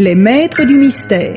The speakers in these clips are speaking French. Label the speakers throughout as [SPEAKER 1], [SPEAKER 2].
[SPEAKER 1] Les maîtres du mystère.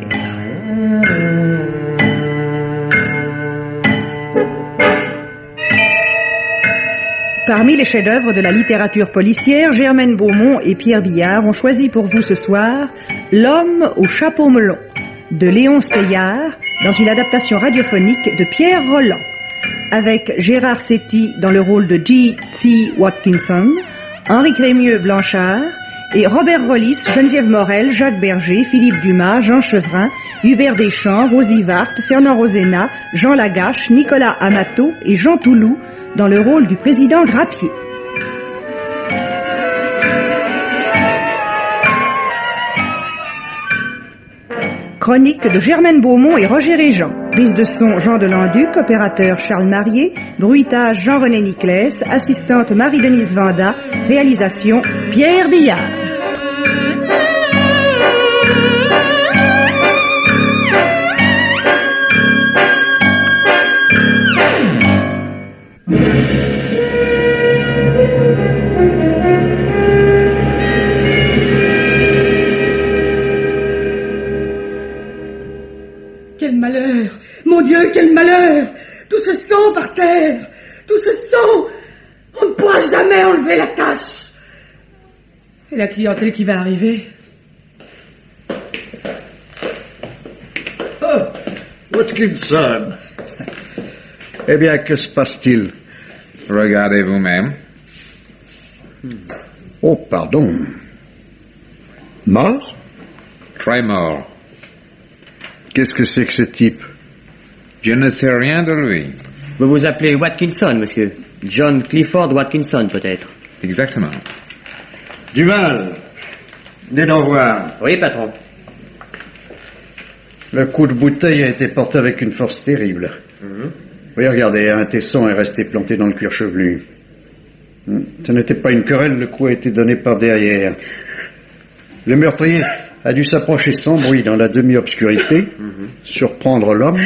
[SPEAKER 1] Parmi les chefs-d'œuvre de la littérature policière, Germaine Beaumont et Pierre Billard ont choisi pour vous ce soir L'homme au chapeau melon de Léonce Payard dans une adaptation radiophonique de Pierre Rolland, avec Gérard Setti dans le rôle de G.T. Watkinson, Henri Crémieux Blanchard et Robert Rollis, Geneviève Morel, Jacques Berger, Philippe Dumas, Jean Chevrin, Hubert Deschamps, Rosie Vart, Fernand Roséna, Jean Lagache, Nicolas Amato et Jean Touloux dans le rôle du président Grappier. Chronique de Germaine Beaumont et Roger Régent. Prise de son Jean Delanduc, opérateur Charles Marier, bruitage Jean-René Niclès, assistante Marie-Denise Vanda, réalisation Pierre Billard.
[SPEAKER 2] Quel malheur! Mon Dieu, quel malheur! Tout ce sang par terre! Tout ce sang! On ne pourra jamais enlever la tache! Et la clientèle qui va arriver?
[SPEAKER 3] Oh, Watkinson! Eh bien, que se passe-t-il?
[SPEAKER 4] Regardez vous-même.
[SPEAKER 3] Oh, pardon. Mort?
[SPEAKER 4] Très mort.
[SPEAKER 3] Qu'est-ce que c'est que ce type?
[SPEAKER 4] Je ne sais rien de lui.
[SPEAKER 5] Vous vous appelez Watkinson, monsieur. John Clifford Watkinson, peut-être.
[SPEAKER 4] Exactement.
[SPEAKER 3] Duval, venez d'en voir.
[SPEAKER 5] Oui, patron.
[SPEAKER 3] Le coup de bouteille a été porté avec une force terrible. Oui, regardez, un tesson est resté planté dans le cuir chevelu. Ce n'était pas une querelle, le coup a été donné par derrière. Le meurtrier a dû s'approcher sans bruit dans la demi-obscurité, surprendre l'homme.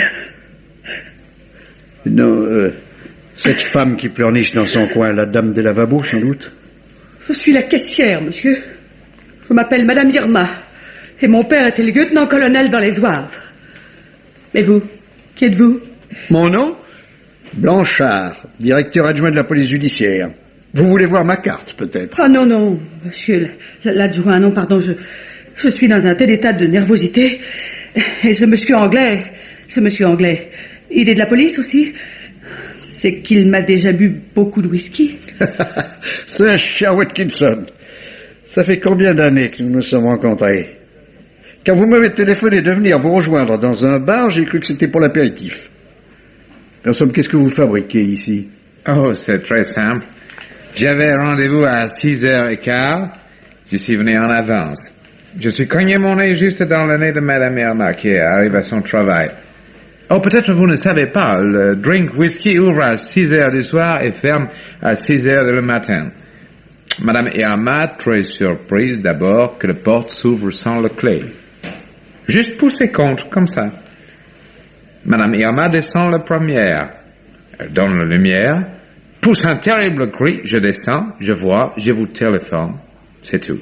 [SPEAKER 3] Non, cette femme qui pleurniche dans son coin, la dame des lavabos, sans doute.
[SPEAKER 2] Je suis la caissière, monsieur. Je m'appelle Madame Irma. Et mon père était le lieutenant-colonel dans les Zouaves. Mais vous, qui êtes-vous?
[SPEAKER 3] Mon nom? Blanchard, directeur adjoint de la police judiciaire. Vous voulez voir ma carte, peut-être?
[SPEAKER 2] Ah non, non, monsieur l'adjoint, non, pardon, je suis dans un tel état de nervosité. Et ce monsieur anglais, il est de la police aussi? C'est qu'il m'a déjà bu beaucoup de whisky.
[SPEAKER 3] C'est cher Watkinson. Ça fait combien d'années que nous nous sommes rencontrés? Quand vous m'avez téléphoné de venir vous rejoindre dans un bar, j'ai cru que c'était pour l'apéritif. En somme, qu'est-ce que vous fabriquez ici?
[SPEAKER 4] Oh, c'est très simple. J'avais rendez-vous à 6h15. Je suis venu en avance. Je suis cogné mon nez juste dans le nez de Madame Irma qui arrive à son travail. Oh, peut-être vous ne savez pas, le drink whisky ouvre à 6h du soir et ferme à 6h du matin. Madame Irma, très surprise d'abord que la porte s'ouvre sans la clé. Juste pour ses comptes, comme ça. Madame Irma descend la première. Elle donne la lumière, pousse un terrible cri, je descends, je vois, je vous téléphone. C'est tout.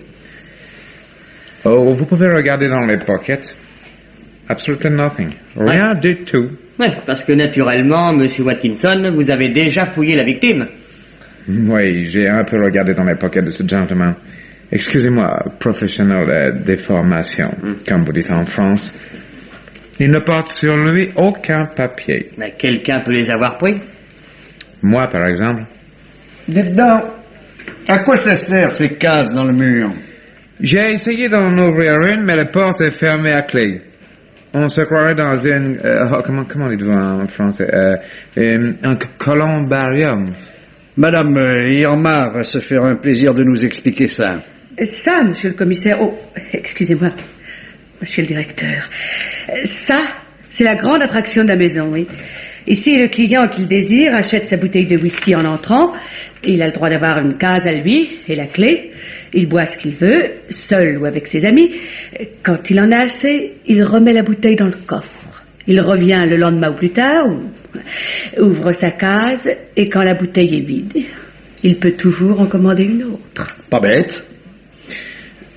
[SPEAKER 4] Oh, vous pouvez regarder dans les pockets. Absolutely nothing. Rien du tout.
[SPEAKER 5] Ouais, parce que naturellement, monsieur Watkinson, vous avez déjà fouillé la victime.
[SPEAKER 4] Oui, j'ai un peu regardé dans les pockets de ce gentleman. Excusez-moi, professionnel de déformation, comme vous dites en France. Il ne porte sur lui aucun papier.
[SPEAKER 5] Mais quelqu'un peut les avoir pris?
[SPEAKER 4] Moi, par exemple.
[SPEAKER 3] Dites donc, à quoi ça sert ces cases dans le mur?
[SPEAKER 4] J'ai essayé d'en ouvrir une, mais la porte est fermée à clé. On se croirait dans une... comment dites-vous en français? Un columbarium.
[SPEAKER 3] Madame Irma va se faire un plaisir de nous expliquer ça.
[SPEAKER 2] Ça, monsieur le commissaire... Oh, excusez-moi, monsieur le directeur. Ça, c'est la grande attraction de la maison, oui. Ici, le client qu'il désire achète sa bouteille de whisky en entrant. Il a le droit d'avoir une case à lui et la clé. Il boit ce qu'il veut, seul ou avec ses amis. Quand il en a assez, il remet la bouteille dans le coffre. Il revient le lendemain ou plus tard, ouvre sa case, et quand la bouteille est vide, il peut toujours en commander une autre.
[SPEAKER 3] Pas bête.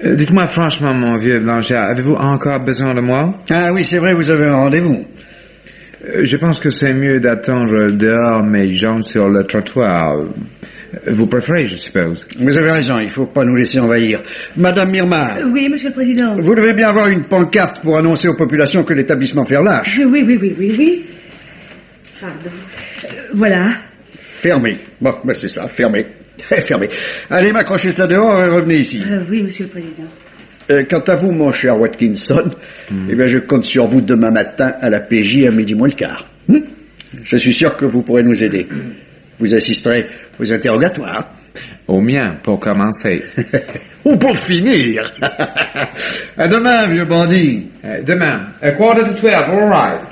[SPEAKER 4] Dites-moi franchement, mon vieux Blanchard, avez-vous encore besoin de moi?
[SPEAKER 3] Ah oui, c'est vrai, vous avez un rendez-vous.
[SPEAKER 4] Je pense que c'est mieux d'attendre dehors mes gens sur le trottoir. Vous préférez, je suppose.
[SPEAKER 3] Vous avez raison, il faut pas nous laisser envahir. Madame Mirma,
[SPEAKER 2] Oui, monsieur le président.
[SPEAKER 3] vous devez bien avoir une pancarte pour annoncer aux populations que l'établissement fait relâche.
[SPEAKER 2] Oui. Pardon. Voilà.
[SPEAKER 3] Fermé. Bon, ben c'est ça, fermé. Fermé. Allez, m'accrochez ça dehors et revenez ici.
[SPEAKER 2] Oui, monsieur le président.
[SPEAKER 3] Quant à vous, mon cher Watkinson, eh bien, je compte sur vous demain matin à la PJ à 12:15. Je suis sûr que vous pourrez nous aider. Vous assisterez aux interrogatoires.
[SPEAKER 4] Au mien, pour commencer.
[SPEAKER 3] Ou pour finir. À demain, vieux bandit.
[SPEAKER 4] Demain, 11:45, all right.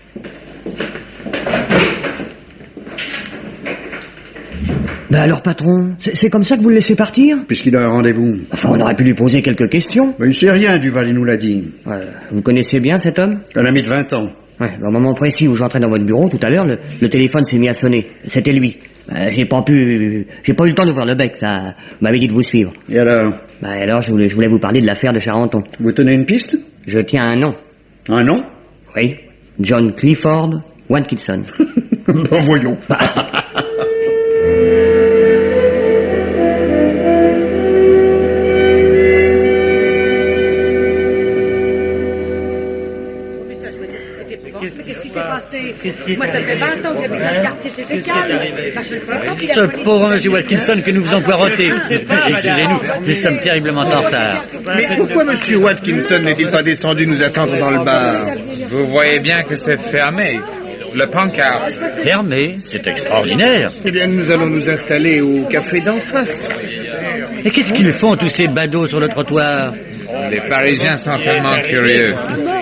[SPEAKER 5] Ben alors, patron, c'est comme ça que vous le laissez partir?
[SPEAKER 3] Puisqu'il a un rendez-vous.
[SPEAKER 5] Enfin, on aurait pu lui poser quelques questions.
[SPEAKER 3] Mais il sait rien, Duval, il nous l'a dit.
[SPEAKER 5] Vous connaissez bien cet homme?
[SPEAKER 3] Un ami de 20 ans.
[SPEAKER 5] Ouais, au moment précis où j'entrais dans votre bureau, tout à l'heure, le téléphone s'est mis à sonner. C'était lui. J'ai pas eu le temps d'ouvrir le bec, ça. Vous m'avez dit de vous suivre.
[SPEAKER 3] Et alors?
[SPEAKER 5] Alors, je voulais vous parler de l'affaire de Charenton.
[SPEAKER 3] Vous tenez une piste?
[SPEAKER 5] Je tiens un nom.
[SPEAKER 3] Un nom?
[SPEAKER 5] Oui. John Clifford Watkinson.
[SPEAKER 3] Ben voyons.
[SPEAKER 2] Qu'est-ce qui s'est passé? Moi, ça fait 20 ans que j'habite dans le quartier, c'était calme. Enfin, je ne sais pas.
[SPEAKER 6] Ce pauvre monsieur Watkinson que nous faisons poireauter. Excusez-nous, nous sommes terriblement en retard.
[SPEAKER 7] Mais pourquoi monsieur Watkinson n'est-il pas descendu nous attendre dans le bar?
[SPEAKER 4] Vous voyez bien que c'est fermé. Le pancarte.
[SPEAKER 6] Fermé? C'est extraordinaire.
[SPEAKER 7] Eh bien, nous allons nous installer au café d'en face.
[SPEAKER 6] Et qu'est-ce qu'ils font, tous ces badauds sur le trottoir?
[SPEAKER 4] Les Parisiens sont tellement curieux.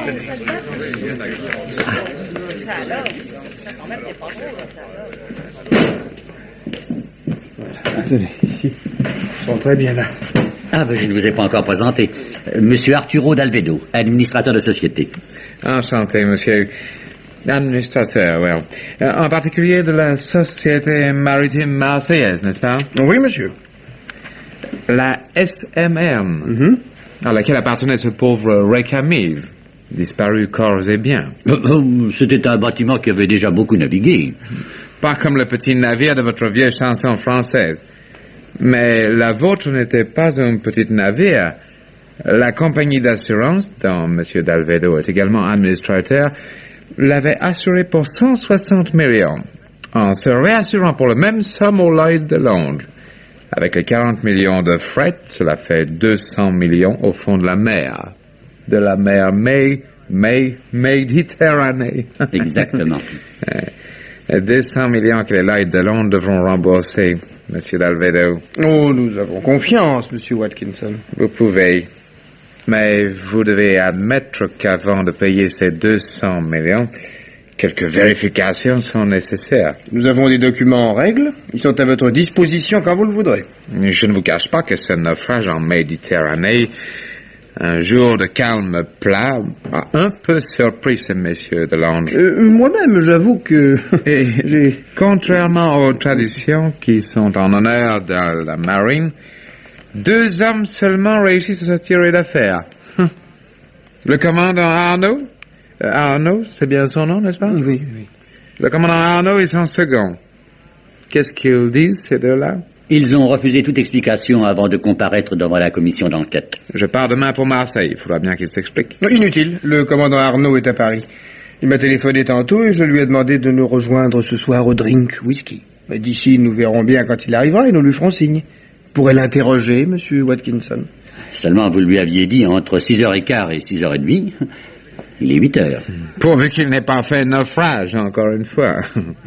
[SPEAKER 7] Tenez, ici. Ils sont très bien là.
[SPEAKER 6] Ah, ben, je ne vous ai pas encore présenté. Monsieur Arturo d'Alvedo, administrateur de société.
[SPEAKER 4] Enchanté, monsieur. Administrateur, well. En particulier de la Société Maritime Marseillaise, n'est-ce pas?
[SPEAKER 7] Oui, monsieur.
[SPEAKER 4] La SMR, à laquelle appartenait ce pauvre Récamive, disparu corps et biens.
[SPEAKER 6] C'était un bâtiment qui avait déjà beaucoup navigué.
[SPEAKER 4] Pas comme le petit navire de votre vieille chanson française. Mais la vôtre n'était pas un petit navire. La compagnie d'assurance, dont M. D'Alvedo est également administrateur, l'avait assuré pour 160 millions, en se réassurant pour le même somme au Lloyd de Londres. Avec les 40 millions de fret, cela fait 200 millions au fond de la mer. De la mer Méditerranée.
[SPEAKER 6] Exactement.
[SPEAKER 4] 200 millions que les Lloyd de Londres devront rembourser, Monsieur D'Alvedo.
[SPEAKER 7] Oh, nous avons confiance, monsieur Watkinson.
[SPEAKER 4] Vous pouvez. Mais vous devez admettre qu'avant de payer ces 200 millions, quelques vérifications sont nécessaires.
[SPEAKER 7] Nous avons des documents en règle. Ils sont à votre disposition quand vous le voudrez.
[SPEAKER 4] Je ne vous cache pas que ce naufrage en Méditerranée, un jour de calme plat, a un peu surpris ces messieurs de Londres.
[SPEAKER 7] Moi-même, j'avoue que...
[SPEAKER 4] Et contrairement aux traditions qui sont en honneur de la marine, 2 hommes seulement réussissent à se tirer d'affaire. Le commandant Arnaud, Arnaud, c'est bien son nom, n'est-ce pas?
[SPEAKER 7] Oui.
[SPEAKER 4] Le commandant Arnaud et son second. Qu'est-ce qu'ils disent, ces deux-là?
[SPEAKER 6] Ils ont refusé toute explication avant de comparaître devant la commission d'enquête.
[SPEAKER 4] Je pars demain pour Marseille. Il faudra bien qu'ils s'expliquent.
[SPEAKER 7] Inutile. Le commandant Arnaud est à Paris. Il m'a téléphoné tantôt et je lui ai demandé de nous rejoindre ce soir au drink whisky. Mais d'ici, nous verrons bien quand il arrivera et nous lui ferons signe. Pourrait l'interroger, monsieur Watkinson?
[SPEAKER 6] Seulement, vous lui aviez dit entre 6h15 et 6h30. Il est 8h.
[SPEAKER 4] Pourvu qu'il n'ait pas fait naufrage, encore une fois.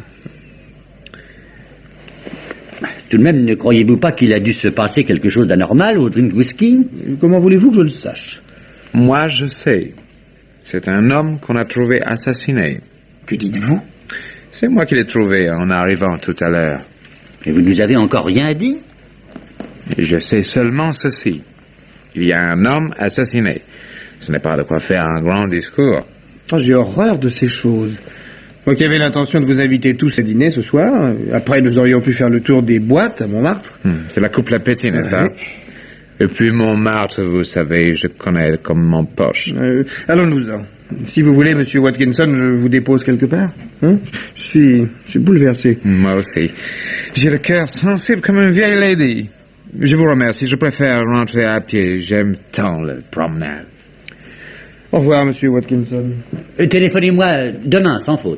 [SPEAKER 6] Tout de même, ne croyez-vous pas qu'il a dû se passer quelque chose d'anormal au drink whisky?
[SPEAKER 7] Comment voulez-vous que je le sache?
[SPEAKER 4] Moi, je sais. C'est un homme qu'on a trouvé assassiné.
[SPEAKER 6] Que dites-vous?
[SPEAKER 4] C'est moi qui l'ai trouvé en arrivant tout à l'heure.
[SPEAKER 6] Et vous nous avez encore rien dit?
[SPEAKER 4] Et je sais seulement ceci. Il y a un homme assassiné. Ce n'est pas de quoi faire un grand discours.
[SPEAKER 7] Oh, j'ai horreur de ces choses. Moi qui avais l'intention de vous inviter tous à dîner ce soir. Après, nous aurions pu faire le tour des boîtes à Montmartre.
[SPEAKER 4] C'est la coupe la pétille, n'est-ce pas? Et puis Montmartre, vous savez, je connais comme mon poche.
[SPEAKER 7] Allons-nous-en. Si vous voulez, monsieur Watkinson, je vous dépose quelque part. Hein? Je suis bouleversé.
[SPEAKER 4] Moi aussi. J'ai le cœur sensible comme une vieille lady. Je vous remercie, je préfère rentrer à pied. J'aime tant la promenade.
[SPEAKER 7] Au revoir, monsieur Watkinson.
[SPEAKER 6] Téléphonez-moi demain, sans faute.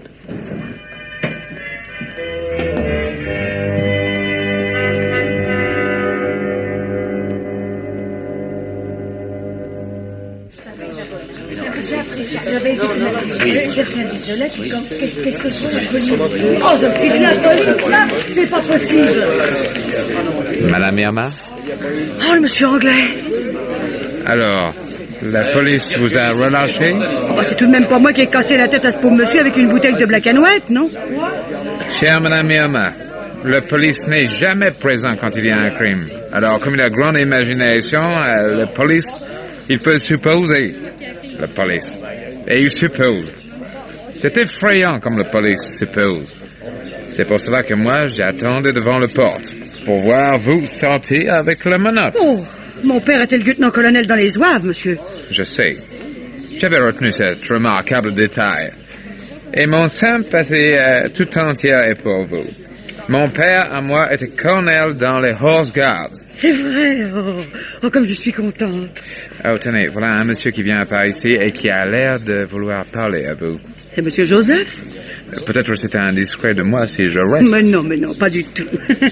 [SPEAKER 2] Oh, je suis de la police, là. C'est pas possible.
[SPEAKER 4] Madame Irma?
[SPEAKER 2] Oh, le monsieur anglais.
[SPEAKER 4] Alors, la police vous a relâché?
[SPEAKER 2] Oh, c'est tout de même pas moi qui ai cassé la tête à ce pauvre monsieur avec une bouteille de Black and White, non?
[SPEAKER 4] Chère Madame Irma, la police n'est jamais présente quand il y a un crime. Alors, comme il a grande imagination, la police, il peut supposer la police. Et il suppose. C'est effrayant comme la police suppose. C'est pour cela que moi, j'attendais devant la porte pour voir vous sortir avec la menotte.
[SPEAKER 2] Oh, mon père était le lieutenant-colonel dans les Zouaves, monsieur.
[SPEAKER 4] Je sais. J'avais retenu cet remarquable détail. Et mon sympathie tout entière est pour vous. Mon père, à moi, était colonel dans les Horse Guards.
[SPEAKER 2] C'est vrai, oh, comme je suis contente.
[SPEAKER 4] Oh, tenez, voilà un monsieur qui vient par ici et qui a l'air de vouloir parler à vous.
[SPEAKER 2] C'est monsieur Joseph?
[SPEAKER 4] Peut-être c'est indiscret de moi si je reste.
[SPEAKER 2] Mais non, pas du tout.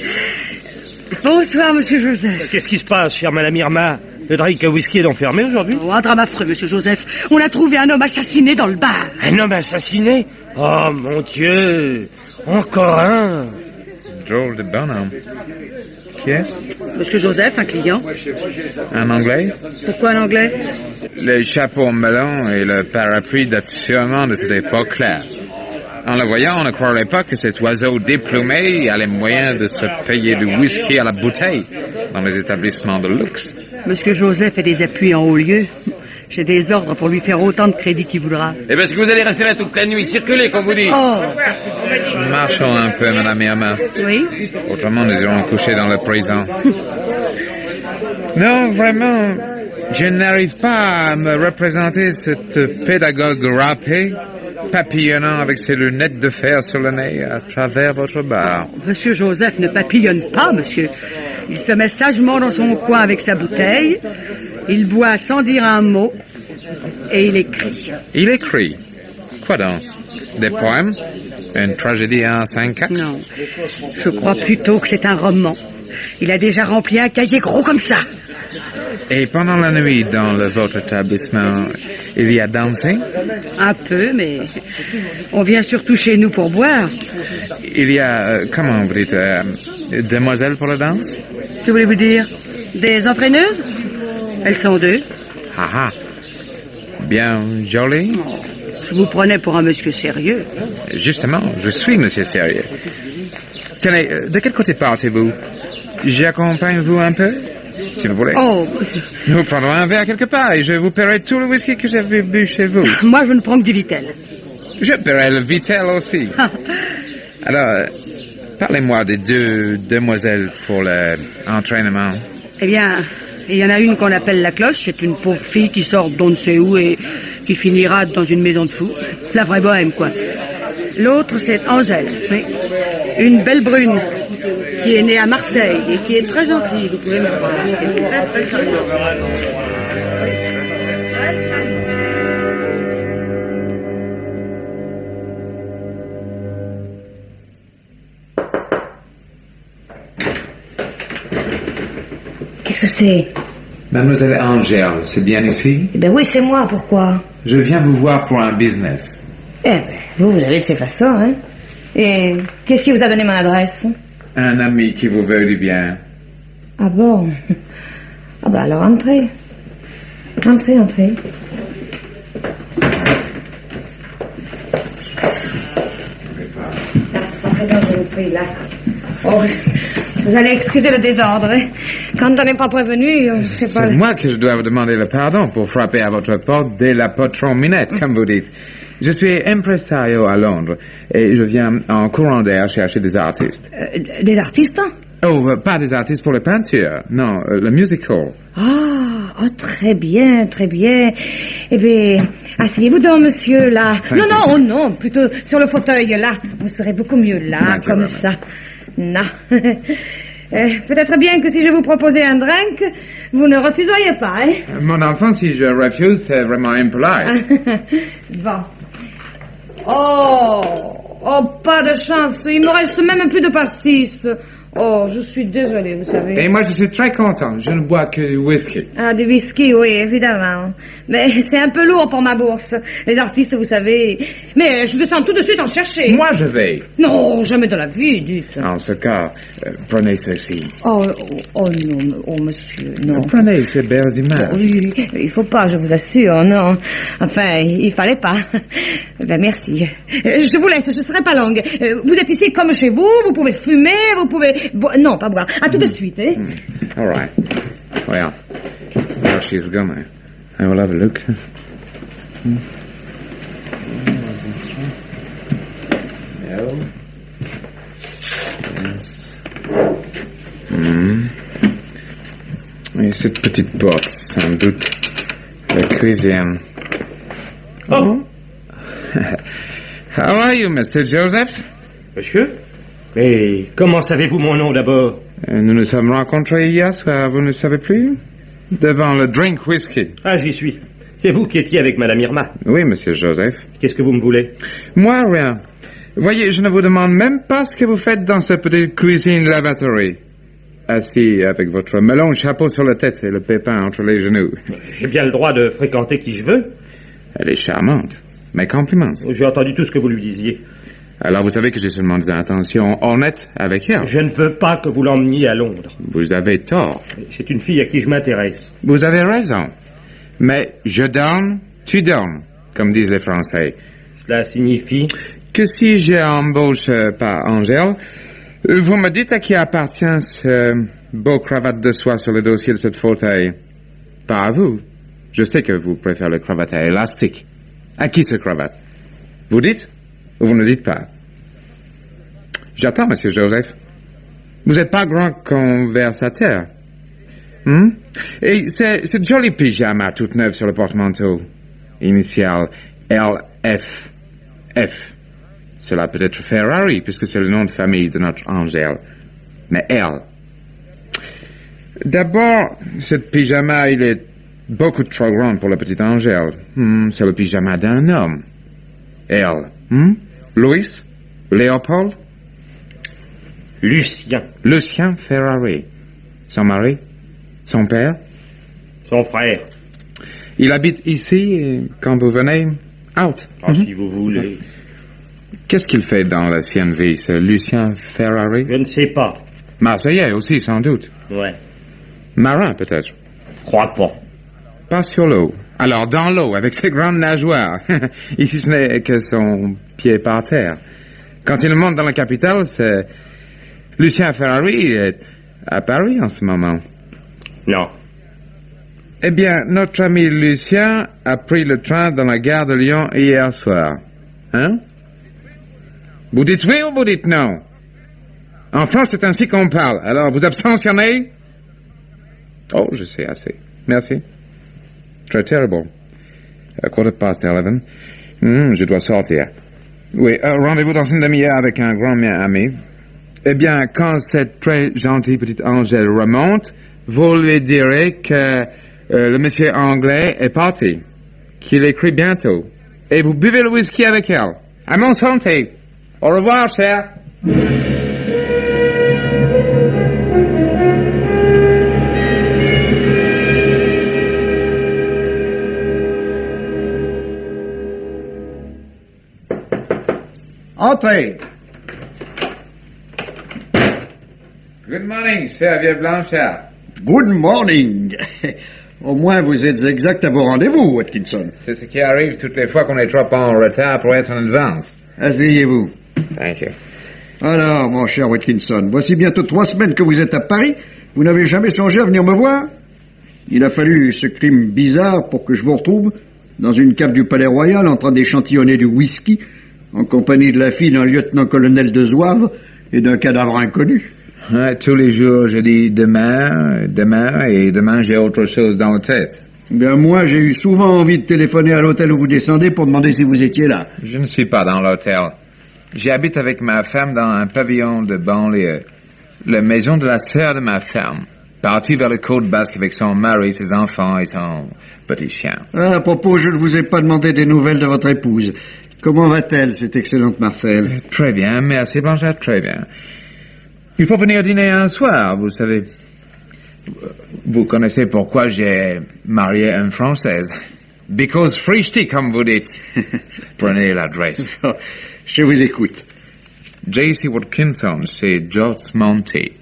[SPEAKER 2] Bonsoir, monsieur Joseph.
[SPEAKER 8] Qu'est-ce qui se passe, chère madame Irma? Le drink à whisky est enfermé aujourd'hui?
[SPEAKER 2] Oh, un drame affreux, monsieur Joseph. On a trouvé un homme assassiné dans le bar.
[SPEAKER 8] Un homme assassiné? Oh, mon Dieu! Encore un!
[SPEAKER 4] Drôle de bonhomme. Qui est-ce?
[SPEAKER 2] Monsieur Joseph, un client.
[SPEAKER 4] Un Anglais?
[SPEAKER 2] Pourquoi un Anglais?
[SPEAKER 4] Le chapeau melon et le parapluie datent sûrement de cette époque-là. En le voyant, on ne croirait pas que cet oiseau déplumé a les moyens de se payer du whisky à la bouteille dans les établissements de luxe.
[SPEAKER 2] Monsieur Joseph a des appuis en haut lieu. J'ai des ordres pour lui faire autant de crédit qu'il voudra.
[SPEAKER 8] Eh bien, si vous allez rester là toute la nuit, circulez, comme vous dites.
[SPEAKER 2] Oh!
[SPEAKER 4] Marchons un peu, madame Irma.
[SPEAKER 2] Oui?
[SPEAKER 4] Autrement, nous irons coucher dans le prison. Non, vraiment, je n'arrive pas à me représenter cette pédagogue râpée, papillonnant avec ses lunettes de fer sur le nez à travers votre bar.
[SPEAKER 2] Monsieur Joseph ne papillonne pas, monsieur. Il se met sagement dans son coin avec sa bouteille, il boit sans dire un mot, et il écrit.
[SPEAKER 4] Il écrit? Quoi donc? Des poèmes? Une tragédie en 5 actes?
[SPEAKER 2] Non, je crois plutôt que c'est un roman. Il a déjà rempli un cahier gros comme ça.
[SPEAKER 4] Et pendant la nuit, dans votre établissement, il y a dansé?
[SPEAKER 2] Un peu, mais on vient surtout chez nous pour boire.
[SPEAKER 4] Il y a, comment vous dites, demoiselles pour la danse?
[SPEAKER 2] Que voulez-vous dire? Des entraîneuses? Elles sont 2.
[SPEAKER 4] Ah ah. Bien jolies?
[SPEAKER 2] Oh, je vous prenais pour un monsieur sérieux.
[SPEAKER 4] Justement, je suis monsieur sérieux. Tenez, de quel côté partez-vous? J'accompagne-vous un peu, si vous voulez.
[SPEAKER 2] Oh.
[SPEAKER 4] Nous prendrons un verre quelque part et je vous paierai tout le whisky que j'avais bu chez vous.
[SPEAKER 2] Moi, je ne prends que du Vitel.
[SPEAKER 4] Je paierai le Vitel aussi. Alors, parlez-moi des 2 demoiselles pour l'entraînement.
[SPEAKER 2] Eh bien, il y en a une qu'on appelle la cloche. C'est une pauvre fille qui sort d'on ne sait où et qui finira dans une maison de fous. La vraie bohème, quoi. L'autre, c'est Angèle. Oui. Une belle brune qui est née à Marseille et qui est très gentille, vous pouvez me voir. Elle est très, très charmante.
[SPEAKER 9] Qu'est-ce que c'est?
[SPEAKER 4] Mademoiselle Angèle, c'est bien ici?
[SPEAKER 9] Eh ben oui, c'est moi, pourquoi?
[SPEAKER 4] Je viens vous voir pour un business.
[SPEAKER 9] Eh ben, vous avez de ces façons, hein? Et qu'est-ce qui vous a donné mon adresse?
[SPEAKER 4] Un ami qui vous veut du bien.
[SPEAKER 9] Ah bon? Ah ben alors entrez. Entrez. Passez donc, je vous prie, là. Oh, Vous allez excuser le désordre, hein. Quand on n'est pas prévenu, on fait pas...
[SPEAKER 4] C'est moi que je dois vous demander le pardon pour frapper à votre porte dès la patron-minette, comme vous dites. Je suis impresario à Londres et je viens en courant d'air chercher des artistes.
[SPEAKER 9] Des artistes?
[SPEAKER 4] Oh, pas des artistes pour la peinture, non, le musical.
[SPEAKER 9] Ah, très bien, très bien. Eh bien, asseyez-vous donc, monsieur, là. Non, plutôt sur le fauteuil, là. Vous serez beaucoup mieux là, comme ça. Non. Peut-être bien que si je vous proposais un drink, vous ne refuseriez pas, hein?
[SPEAKER 4] Mon enfant, si je refuse, c'est vraiment impolite.
[SPEAKER 9] Bon. Oh, pas de chance. Il me reste même plus de pastis. Oh, je suis désolée, vous savez.
[SPEAKER 4] Et moi, je suis très content. Je ne bois que du whisky.
[SPEAKER 9] Ah, du whisky, oui, évidemment. Mais c'est un peu lourd pour ma bourse. Les artistes, vous savez. Mais je descends tout de suite en chercher.
[SPEAKER 4] Moi, je vais.
[SPEAKER 9] Non, jamais de la vie, dites.
[SPEAKER 4] En ce cas, prenez ceci.
[SPEAKER 9] Oh non, monsieur, non.
[SPEAKER 4] Prenez ces belles images.
[SPEAKER 9] Oui, il faut pas, je vous assure, non. Enfin, il fallait pas. Ben, merci. Je vous laisse, je serai pas longue. Vous êtes ici comme chez vous, vous pouvez fumer, vous pouvez... Non, pas boire. À tout de suite, hein.
[SPEAKER 4] All right. Well, now she's gone. I will have a look. No. Yes. Et cette petite porte, sans doute, la cuisine.
[SPEAKER 8] Oh.
[SPEAKER 4] How are you, Mr. Joseph?
[SPEAKER 8] Monsieur? Mais comment savez-vous mon nom d'abord?
[SPEAKER 4] Nous nous sommes rencontrés hier soir, vous ne savez plus? Devant le drink whisky.
[SPEAKER 8] Ah, j'y suis. C'est vous qui étiez avec Madame Irma.
[SPEAKER 4] Oui, Monsieur Joseph.
[SPEAKER 8] Qu'est-ce que vous me voulez?
[SPEAKER 4] Moi, rien. Voyez, je ne vous demande même pas ce que vous faites dans cette petite cuisine lavatory. Assis avec votre melon chapeau sur la tête et le pépin entre les genoux.
[SPEAKER 8] J'ai bien le droit de fréquenter qui je veux.
[SPEAKER 4] Elle est charmante. Mes compliments.
[SPEAKER 8] J'ai entendu tout ce que vous lui disiez.
[SPEAKER 4] Alors vous savez que j'ai seulement des intentions honnêtes avec elle.
[SPEAKER 8] Je ne veux pas que vous l'emmeniez à Londres.
[SPEAKER 4] Vous avez tort.
[SPEAKER 8] C'est une fille à qui je m'intéresse.
[SPEAKER 4] Vous avez raison. Mais je donne, tu donnes, comme disent les Français.
[SPEAKER 8] Cela signifie?
[SPEAKER 4] Que si j'embauche par Angèle, vous me dites à qui appartient ce beau cravate de soie sur le dossier de cette fauteuil. Pas à vous. Je sais que vous préférez le cravate à élastique. À qui ce cravate? Vous dites ou vous ne dites pas? J'attends, Monsieur Joseph. Vous n'êtes pas grand conversateur. Et ce joli pyjama tout neuf sur le porte-manteau. Initial LF. F. Cela peut être Ferrari, puisque c'est le nom de famille de notre Angèle. Mais L. D'abord, ce pyjama, il est beaucoup trop grand pour la petite Angèle. C'est le pyjama d'un homme. L. Louis? Léopold?
[SPEAKER 8] Lucien.
[SPEAKER 4] Lucien Ferrari. Son mari? Son père?
[SPEAKER 8] Son frère.
[SPEAKER 4] Il habite ici et quand vous venez, out.
[SPEAKER 8] Si vous voulez.
[SPEAKER 4] Qu'est-ce qu'il fait dans l'ancienne vie, ce Lucien Ferrari?
[SPEAKER 8] Je ne sais pas.
[SPEAKER 4] Marseillais aussi, sans doute.
[SPEAKER 8] Ouais.
[SPEAKER 4] Marin, peut-être.
[SPEAKER 8] Crois pas.
[SPEAKER 4] Pas sur l'eau. Alors, dans l'eau, avec ses grandes nageoires. Ici, ce n'est que son pied par terre. Quand il monte dans la capitale, c'est... Lucien Ferrari est à Paris en ce moment.
[SPEAKER 8] Non.
[SPEAKER 4] Eh bien, notre ami Lucien a pris le train dans la gare de Lyon hier soir. Hein? Vous dites oui ou vous dites non? En France, c'est ainsi qu'on parle. Alors, vous abstentionnez? Oh, je sais assez. Merci. Très terrible. 11:15. Je dois sortir. Oui, rendez-vous dans une demi-heure avec un grand mien ami. Eh bien, quand cette très gentille petite Angèle remonte, vous lui direz que le monsieur anglais est parti, qu'il écrit bientôt, et vous buvez le whisky avec elle. À mon santé. Au revoir, cher.
[SPEAKER 3] Entrez.
[SPEAKER 4] Good morning, Xavier Blanchard.
[SPEAKER 3] Good morning. Au moins, vous êtes exact à vos rendez-vous, Watkinson.
[SPEAKER 4] C'est ce qui arrive toutes les fois qu'on est trop en retard pour être en avance.
[SPEAKER 3] Asseyez-vous.
[SPEAKER 4] Thank you.
[SPEAKER 3] Alors, mon cher Watkinson, voici bientôt 3 semaines que vous êtes à Paris. Vous n'avez jamais songé à venir me voir? Il a fallu ce crime bizarre pour que je vous retrouve dans une cave du Palais Royal en train d'échantillonner du whisky en compagnie de la fille d'un lieutenant-colonel de Zouave et d'un cadavre inconnu.
[SPEAKER 4] Ouais, tous les jours, je dis demain, et demain j'ai autre chose dans la tête.
[SPEAKER 3] Bien, moi, j'ai eu souvent envie de téléphoner à l'hôtel où vous descendez pour demander si vous étiez là.
[SPEAKER 4] Je ne suis pas dans l'hôtel. J'habite avec ma femme dans un pavillon de banlieue. La maison de la sœur de ma femme. Partie vers le Côte Basque avec son mari, ses enfants et son petit chien.
[SPEAKER 3] Ah, à propos, je ne vous ai pas demandé des nouvelles de votre épouse. Comment va-t-elle, cette excellente Marcel?
[SPEAKER 4] Très bien, merci Blanchard, très bien. Il faut venir dîner un soir, vous savez. Vous connaissez pourquoi j'ai marié une Française. Because Frichti, comme vous dites. Prenez l'adresse.
[SPEAKER 3] Je vous écoute.
[SPEAKER 4] J.C. Watkinson, c'est George Monty.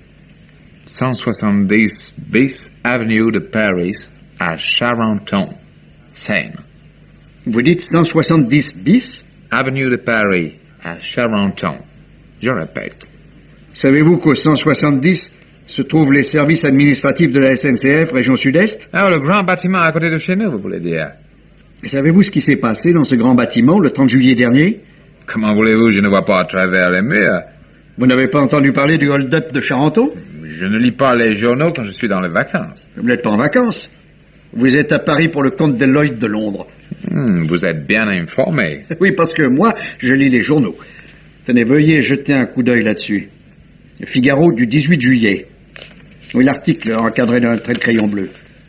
[SPEAKER 4] 170 bis Avenue de Paris, à Charenton, Seine.
[SPEAKER 3] Vous dites 170 bis?
[SPEAKER 4] Avenue de Paris, à Charenton. Je répète.
[SPEAKER 3] Savez-vous qu'au 170 se trouvent les services administratifs de la SNCF, région Sud-Est?
[SPEAKER 4] Ah, le grand bâtiment à côté de chez nous, vous voulez dire?
[SPEAKER 3] Savez-vous ce qui s'est passé dans ce grand bâtiment le 30 juillet dernier?
[SPEAKER 4] Comment voulez-vous, je ne vois pas à travers les murs.
[SPEAKER 3] Vous n'avez pas entendu parler du hold-up de Charenton?
[SPEAKER 4] Je ne lis pas les journaux quand je suis dans les vacances.
[SPEAKER 3] Vous n'êtes pas en vacances. Vous êtes à Paris pour le compte de Lloyd de Londres.
[SPEAKER 4] Vous êtes bien informé.
[SPEAKER 3] Oui, parce que moi, je lis les journaux. Tenez, veuillez jeter un coup d'œil là-dessus. Le Figaro du 18 juillet. Oui, l'article encadré d'un trait de crayon bleu.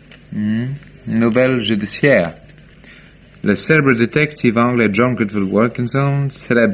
[SPEAKER 4] Nouvelle judiciaire. Le célèbre détective anglais John Gridwood Watkinson,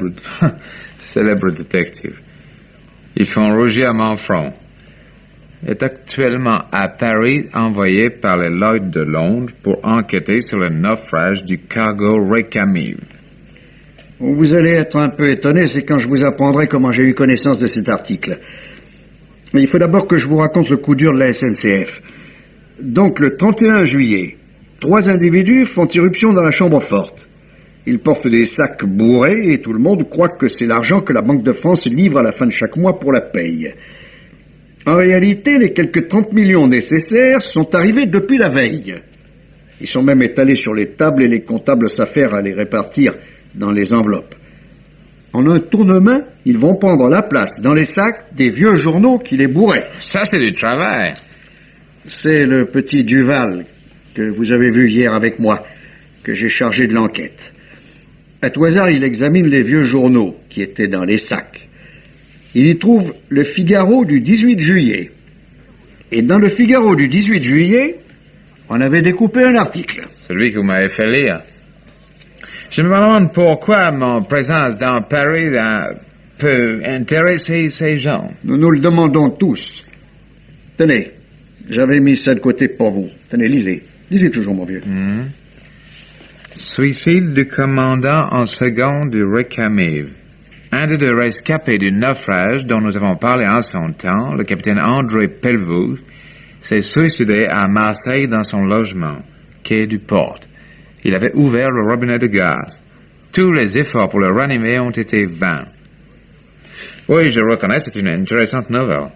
[SPEAKER 4] célèbre détective. Ils font rougir mon front. Est actuellement à Paris, envoyé par les Lloyd de Londres pour enquêter sur le naufrage du cargo Récamive.
[SPEAKER 3] Vous allez être un peu étonné, c'est quand je vous apprendrai comment j'ai eu connaissance de cet article. Mais il faut d'abord que je vous raconte le coup dur de la SNCF. Donc, le 31 juillet, 3 individus font irruption dans la chambre forte. Ils portent des sacs bourrés et tout le monde croit que c'est l'argent que la Banque de France livre à la fin de chaque mois pour la paye. En réalité, les quelques 30 millions nécessaires sont arrivés depuis la veille. Ils sont même étalés sur les tables et les comptables s'affairent à les répartir dans les enveloppes. En un tournement, ils vont prendre la place dans les sacs des vieux journaux qui les bourraient.
[SPEAKER 4] Ça, c'est du travail.
[SPEAKER 3] C'est le petit Duval que vous avez vu hier avec moi, que j'ai chargé de l'enquête. À tout hasard, il examine les vieux journaux qui étaient dans les sacs. Il y trouve le Figaro du 18 juillet. Et dans le Figaro du 18 juillet, on avait découpé un article.
[SPEAKER 4] Celui que vous m'avez fait lire. Je me demande pourquoi mon présence dans Paris peut intéresser ces gens.
[SPEAKER 3] Nous nous le demandons tous. Tenez, j'avais mis ça de côté pour vous. Tenez, lisez. Lisez toujours, mon vieux.
[SPEAKER 4] Suicide du commandant en second du Récamive. Un des deux rescapés du naufrage dont nous avons parlé en son temps, le capitaine André Pelvoux, s'est suicidé à Marseille dans son logement, quai du Port. Il avait ouvert le robinet de gaz. Tous les efforts pour le ranimer ont été vains. Oui, je reconnais, c'est une intéressante nouvelle.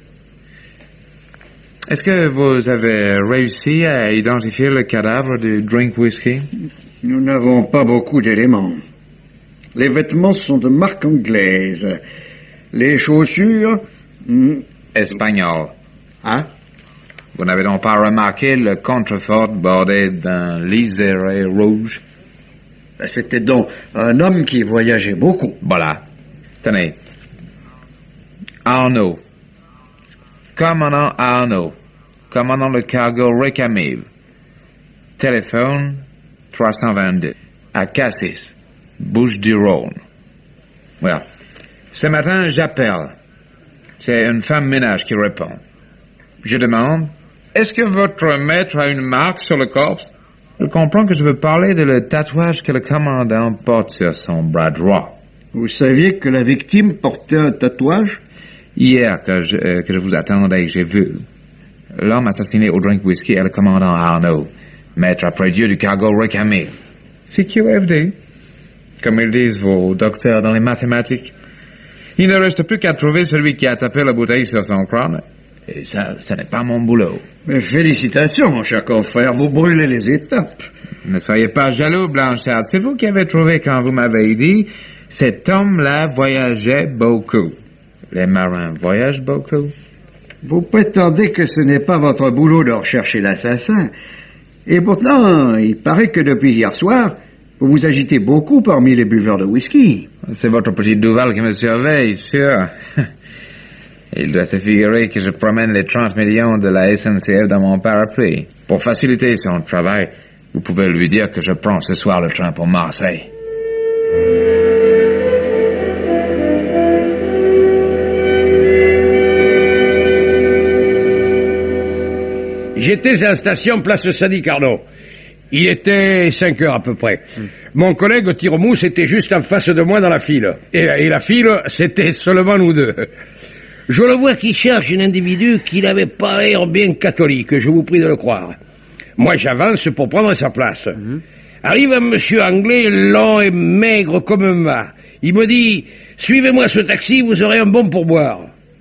[SPEAKER 4] Est-ce que vous avez réussi à identifier le cadavre du drink whisky?
[SPEAKER 3] Nous n'avons pas beaucoup d'éléments. Les vêtements sont de marque anglaise. Les chaussures...
[SPEAKER 4] Espagnoles.
[SPEAKER 3] Hein?
[SPEAKER 4] Vous n'avez donc pas remarqué le contrefort bordé d'un liseré rouge?
[SPEAKER 3] C'était donc un homme qui voyageait beaucoup.
[SPEAKER 4] Voilà. Tenez. Arnaud. Commandant Arnaud. Commandant le cargo Récamive. Téléphone 322. À Cassis. Bouches-du-Rhône. Voilà. Ce matin, j'appelle. C'est une femme ménage qui répond. Je demande, est-ce que votre maître a une marque sur le corps? Je comprends que je veux parler de le tatouage que le commandant porte sur son bras droit.
[SPEAKER 3] Vous saviez que la victime portait un tatouage?
[SPEAKER 4] Hier, que je vous attendais, j'ai vu. L'homme assassiné au drink whisky est le commandant Arnaud, maître après Dieu du cargo Récamive. CQFD, comme ils disent vos docteurs dans les mathématiques. Il ne reste plus qu'à trouver celui qui a tapé la bouteille sur son crâne. Et ça n'est pas mon boulot.
[SPEAKER 3] Mais félicitations, mon cher confrère, vous brûlez les étapes.
[SPEAKER 4] Ne soyez pas jaloux, Blanchard. C'est vous qui avez trouvé quand vous m'avez dit « Cet homme-là voyageait beaucoup ». Les marins voyagent beaucoup.
[SPEAKER 3] Vous prétendez que ce n'est pas votre boulot de rechercher l'assassin. Et pourtant, il paraît que depuis hier soir, vous vous agitez beaucoup parmi les buveurs de whisky.
[SPEAKER 4] C'est votre petit Duval qui me surveille, sûr. Il doit se figurer que je promène les 30 millions de la SNCF dans mon parapluie. Pour faciliter son travail, vous pouvez lui dire que je prends ce soir le train pour Marseille.
[SPEAKER 8] J'étais à la station Place Sadi Carnot. Il était 5 heures à peu près. Mon collègue Tiremousse était juste en face de moi dans la file. Et la file, c'était seulement nous deux. Je le vois qui cherche un individu qui n'avait pas l'air bien catholique, je vous prie de le croire. Moi, j'avance pour prendre sa place. Arrive un monsieur anglais, long et maigre comme un mât. Il me dit, suivez-moi ce taxi, vous aurez un bon pourboire.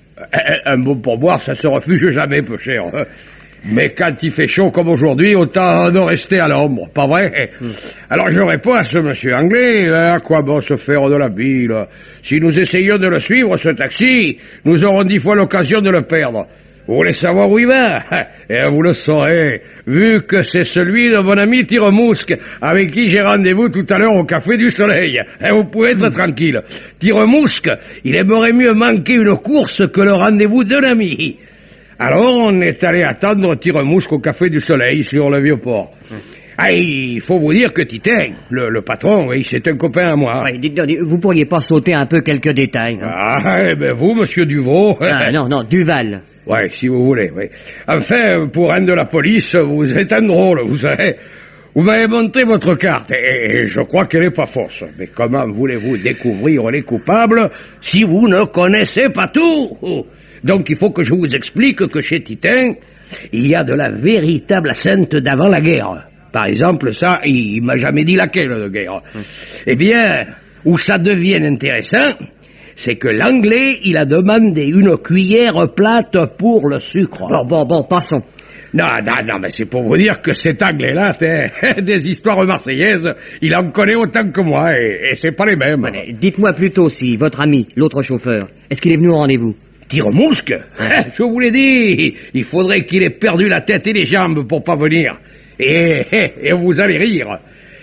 [SPEAKER 8] Un bon pourboire, ça se refuse jamais, peu cher. Mais quand il fait chaud comme aujourd'hui, autant de rester à l'ombre, pas vrai? Alors je réponds à ce monsieur anglais, à quoi bon se faire de la bile? Si nous essayons de le suivre, ce taxi, nous aurons 10 fois l'occasion de le perdre. Vous voulez savoir où il va? Eh, vous le saurez, vu que c'est celui de mon ami Tiremousque, avec qui j'ai rendez-vous tout à l'heure au Café du Soleil. Eh, vous pouvez être tranquille. Tiremousque, il aimerait mieux manquer une course que le rendez-vous d'un ami. Alors, on est allé attendre Tiremousque au Café du Soleil, sur le Vieux-Port. Ah, il faut vous dire que Titin, le patron, oui, c'est un copain à moi.
[SPEAKER 5] Ouais, dites, vous pourriez pas sauter un peu quelques détails, hein?
[SPEAKER 8] Ah, eh ben vous, monsieur Duvaux...
[SPEAKER 5] Ah, non, Duval.
[SPEAKER 8] Ouais, si vous voulez, oui. Enfin, pour un de la police, vous êtes un drôle, vous savez. Vous m'avez montré votre carte, et je crois qu'elle est pas fausse. Mais comment voulez-vous découvrir les coupables si vous ne connaissez pas tout? Donc il faut que je vous explique que chez Titin, il y a de la véritable sainte d'avant la guerre. Par exemple, ça, il m'a jamais dit laquelle de guerre. Eh bien, où ça devient intéressant, c'est que l'anglais, il a demandé une cuillère plate pour le sucre.
[SPEAKER 5] Bon, passons.
[SPEAKER 8] Non, mais c'est pour vous dire que cet anglais-là, des histoires marseillaises, il en connaît autant que moi, et c'est pas les mêmes.
[SPEAKER 5] Allez, dites-moi plutôt si votre ami, l'autre chauffeur, est-ce qu'il est venu au rendez-vous?
[SPEAKER 8] Tiremousque? Je vous l'ai dit, il faudrait qu'il ait perdu la tête et les jambes pour pas venir. Et vous allez rire.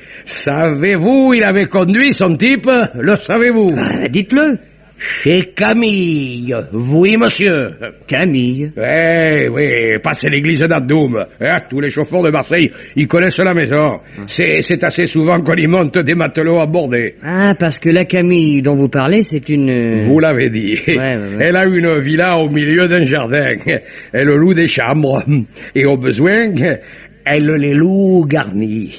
[SPEAKER 8] Savez-vous, il avait conduit son type? Le savez-vous?
[SPEAKER 5] Dites-le.
[SPEAKER 8] Chez Camille. Oui, monsieur.
[SPEAKER 5] Camille?
[SPEAKER 8] Oui, passez l'église d'Adoum. Tous les chauffeurs de Marseille, ils connaissent la maison. C'est assez souvent qu'on y monte des matelots à border.
[SPEAKER 5] Ah, parce que la Camille dont vous parlez, c'est une...
[SPEAKER 8] Vous l'avez dit. Ouais. Elle a une villa au milieu d'un jardin. Elle loue des chambres. Et au besoin... elle les loue garnies.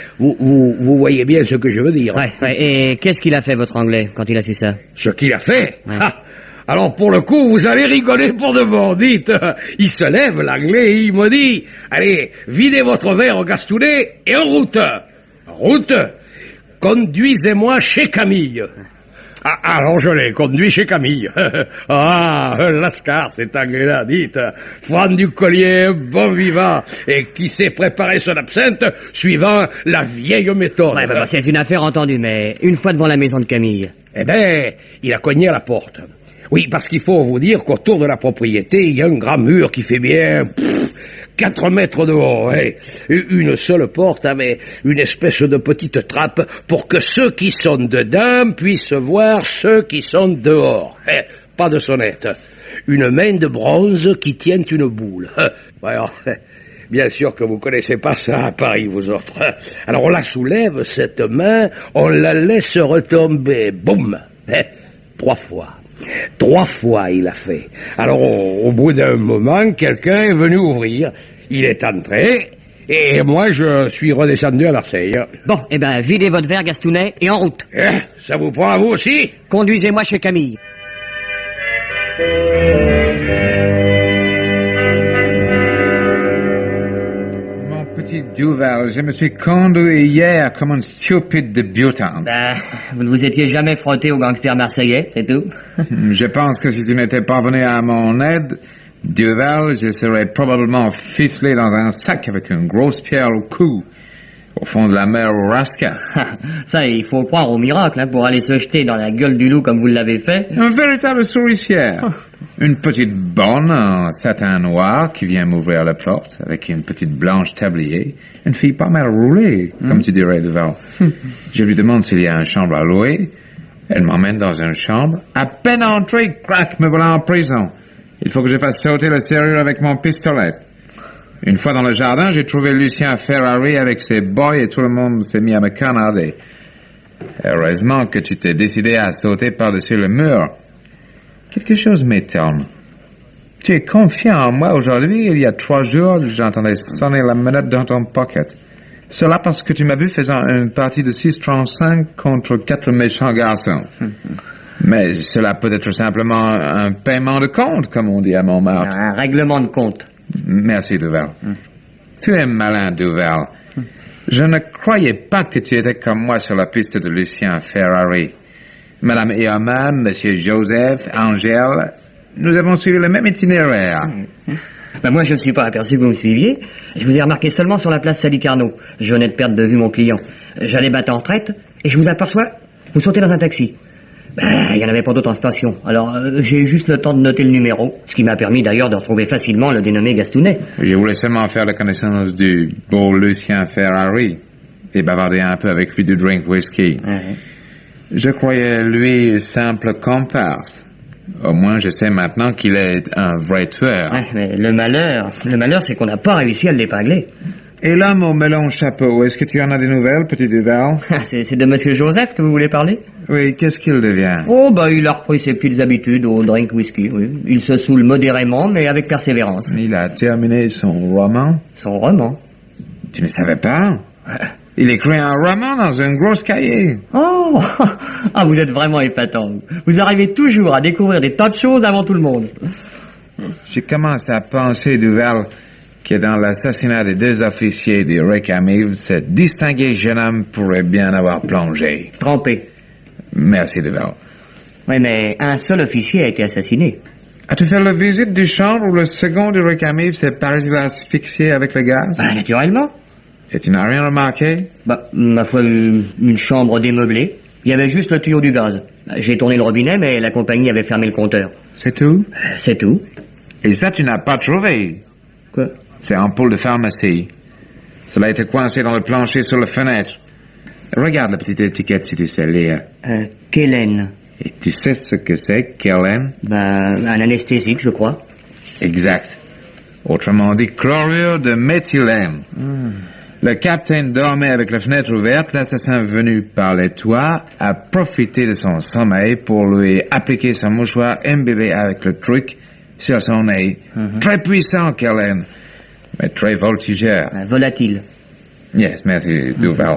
[SPEAKER 8] Vous voyez bien ce que je veux dire.
[SPEAKER 5] Ouais. Et qu'est-ce qu'il a fait, votre anglais, quand il a su ça?
[SPEAKER 8] Ce qu'il a fait? Ouais. Alors, pour le coup, vous allez rigoler pour de bon. Dites, il se lève, l'anglais, et il me dit, allez, videz votre verre au Gastounet et en route. En route, conduisez-moi chez Camille. Alors je l'ai conduit chez Camille. Lascar, cet anglais-là, dites. Franc du collier, bon vivant, et qui sait préparer son absinthe suivant la vieille méthode.
[SPEAKER 5] Ouais, c'est une affaire entendue, mais une fois devant la maison de Camille.
[SPEAKER 8] Eh ben, il a cogné à la porte. Oui, parce qu'il faut vous dire qu'autour de la propriété, il y a un grand mur qui fait bien 4 mètres de haut. Hein. Une seule porte avec une espèce de petite trappe pour que ceux qui sont dedans puissent voir ceux qui sont dehors. Hein. Pas de sonnette. Une main de bronze qui tient une boule. Alors, bien sûr que vous connaissez pas ça à Paris, vous autres. Alors on la soulève, cette main, on la laisse retomber. Boum. 3 fois. 3 fois il a fait. Alors au bout d'un moment, quelqu'un est venu ouvrir. Il est entré, et moi je suis redescendu à Marseille.
[SPEAKER 5] Bon, eh ben, videz votre verre, Gastounet, et en route.
[SPEAKER 8] Ça vous prend à vous aussi?
[SPEAKER 5] Conduisez-moi chez Camille.
[SPEAKER 4] Mon petit petit Duval, je me suis conduit hier comme une stupide débutante.
[SPEAKER 5] Vous ne vous étiez jamais frotté aux gangsters marseillais, c'est tout?
[SPEAKER 4] Je pense que si tu n'étais pas venu à mon aide, Duval, je serais probablement ficelé dans un sac avec une grosse pierre au cou, au fond de la mer au Rascasse.
[SPEAKER 5] Ça, il faut croire au miracle, hein, pour aller se jeter dans la gueule du loup comme vous l'avez fait.
[SPEAKER 4] Un véritable souricière. Une petite bonne en satin noir qui vient m'ouvrir la porte avec une petite blanche tablier. Une fille pas mal roulée, comme tu dirais, Duval. Je lui demande s'il y a une chambre à louer. Elle m'emmène dans une chambre. À peine entrée, crac, me voilà en prison. Il faut que je fasse sauter la serrure avec mon pistolet. Une fois dans le jardin, j'ai trouvé Lucien Ferrari avec ses boys et tout le monde s'est mis à me canarder. Heureusement que tu t'es décidé à sauter par-dessus le mur. Quelque chose m'étonne. Tu es confiant en moi aujourd'hui. Il y a 3 jours, j'entendais sonner la manette dans ton pocket. Cela parce que tu m'as vu faisant une partie de 6-35 contre 4 méchants garçons. Mais cela peut être simplement un paiement de compte, comme on dit à Montmartre.
[SPEAKER 5] Un règlement de compte.
[SPEAKER 4] Merci, Duval. Tu es malin, Duval. Je ne croyais pas que tu étais comme moi sur la piste de Lucien Ferrari. Madame Irma, Monsieur Joseph, Angèle, nous avons suivi le même itinéraire.
[SPEAKER 5] Moi, je ne me suis pas aperçu que vous me suiviez. Je vous ai remarqué seulement sur la place Sadi Carnot. Je venais de perdre de vue mon client. J'allais battre en retraite et je vous aperçois, vous sautez dans un taxi. Il n'y en avait pas d'autre en station. Alors, j'ai eu juste le temps de noter le numéro, ce qui m'a permis d'ailleurs de retrouver facilement le dénommé Gastounet.
[SPEAKER 4] Je voulais seulement faire la connaissance du beau Lucien Ferrari et bavarder un peu avec lui du drink whisky. Je croyais lui simple comparse. Au moins, je sais maintenant qu'il est un vrai tueur.
[SPEAKER 5] Mais le malheur, c'est qu'on n'a pas réussi à l'épingler.
[SPEAKER 4] Et l'homme au melon chapeau, est-ce que tu en as des nouvelles, petit Duval?
[SPEAKER 5] C'est de Monsieur Joseph que vous voulez parler?
[SPEAKER 4] Oui, qu'est-ce qu'il devient?
[SPEAKER 5] Il a repris ses petites habitudes au drink whisky, oui. Il se saoule modérément, mais avec persévérance.
[SPEAKER 4] Il a terminé son roman?
[SPEAKER 5] Son roman?
[SPEAKER 4] Tu ne savais pas? Il écrit un roman dans un gros cahier.
[SPEAKER 5] Vous êtes vraiment épatant. Vous arrivez toujours à découvrir des tas de choses avant tout le monde.
[SPEAKER 4] Je commence à penser, Duval, que dans l'assassinat des 2 officiers du Récamive, ce distingué jeune homme pourrait bien avoir plongé.
[SPEAKER 5] Trempé.
[SPEAKER 4] Merci, Duval.
[SPEAKER 5] Oui, mais un seul officier a été assassiné.
[SPEAKER 4] As-tu fait la visite du chambre où le second du Récamive s'est paraît asphyxié avec le gaz?
[SPEAKER 5] Naturellement.
[SPEAKER 4] Et tu n'as rien remarqué?
[SPEAKER 5] Ma foi, une chambre démeublée. Il y avait juste le tuyau du gaz. J'ai tourné le robinet, mais la compagnie avait fermé le compteur.
[SPEAKER 4] C'est tout?
[SPEAKER 5] C'est tout.
[SPEAKER 4] Et ça, tu n'as pas trouvé?
[SPEAKER 5] Quoi?
[SPEAKER 4] C'est un ampoule de pharmacie. Cela a été coincé dans le plancher sur la fenêtre. Regarde la petite étiquette si tu sais lire.
[SPEAKER 5] Kellen.
[SPEAKER 4] Et tu sais ce que c'est, Kellen?
[SPEAKER 5] Un anesthésique, je crois.
[SPEAKER 4] Exact. Autrement dit, chlorure de méthylène. Le capitaine dormait avec la fenêtre ouverte. L'assassin venu par les toits a profité de son sommeil pour lui appliquer son mouchoir imbibé avec le truc sur son nez. Très puissant, Kellen, mais très voltigeur.
[SPEAKER 5] Volatile.
[SPEAKER 4] Yes, merci, Duval.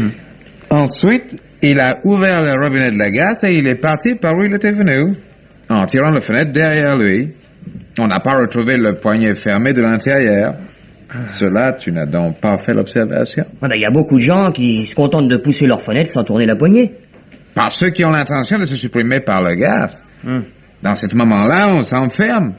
[SPEAKER 4] Ensuite, il a ouvert le robinet de la gaz et il est parti par où il était venu, en tirant la fenêtre derrière lui. On n'a pas retrouvé le poignet fermé de l'intérieur. Cela, tu n'as donc pas fait l'observation?
[SPEAKER 5] Il y a beaucoup de gens qui se contentent de pousser leur fenêtre sans tourner la poignée.
[SPEAKER 4] Par ceux qui ont l'intention de se supprimer par le gaz. Dans ce moment-là, on s'enferme.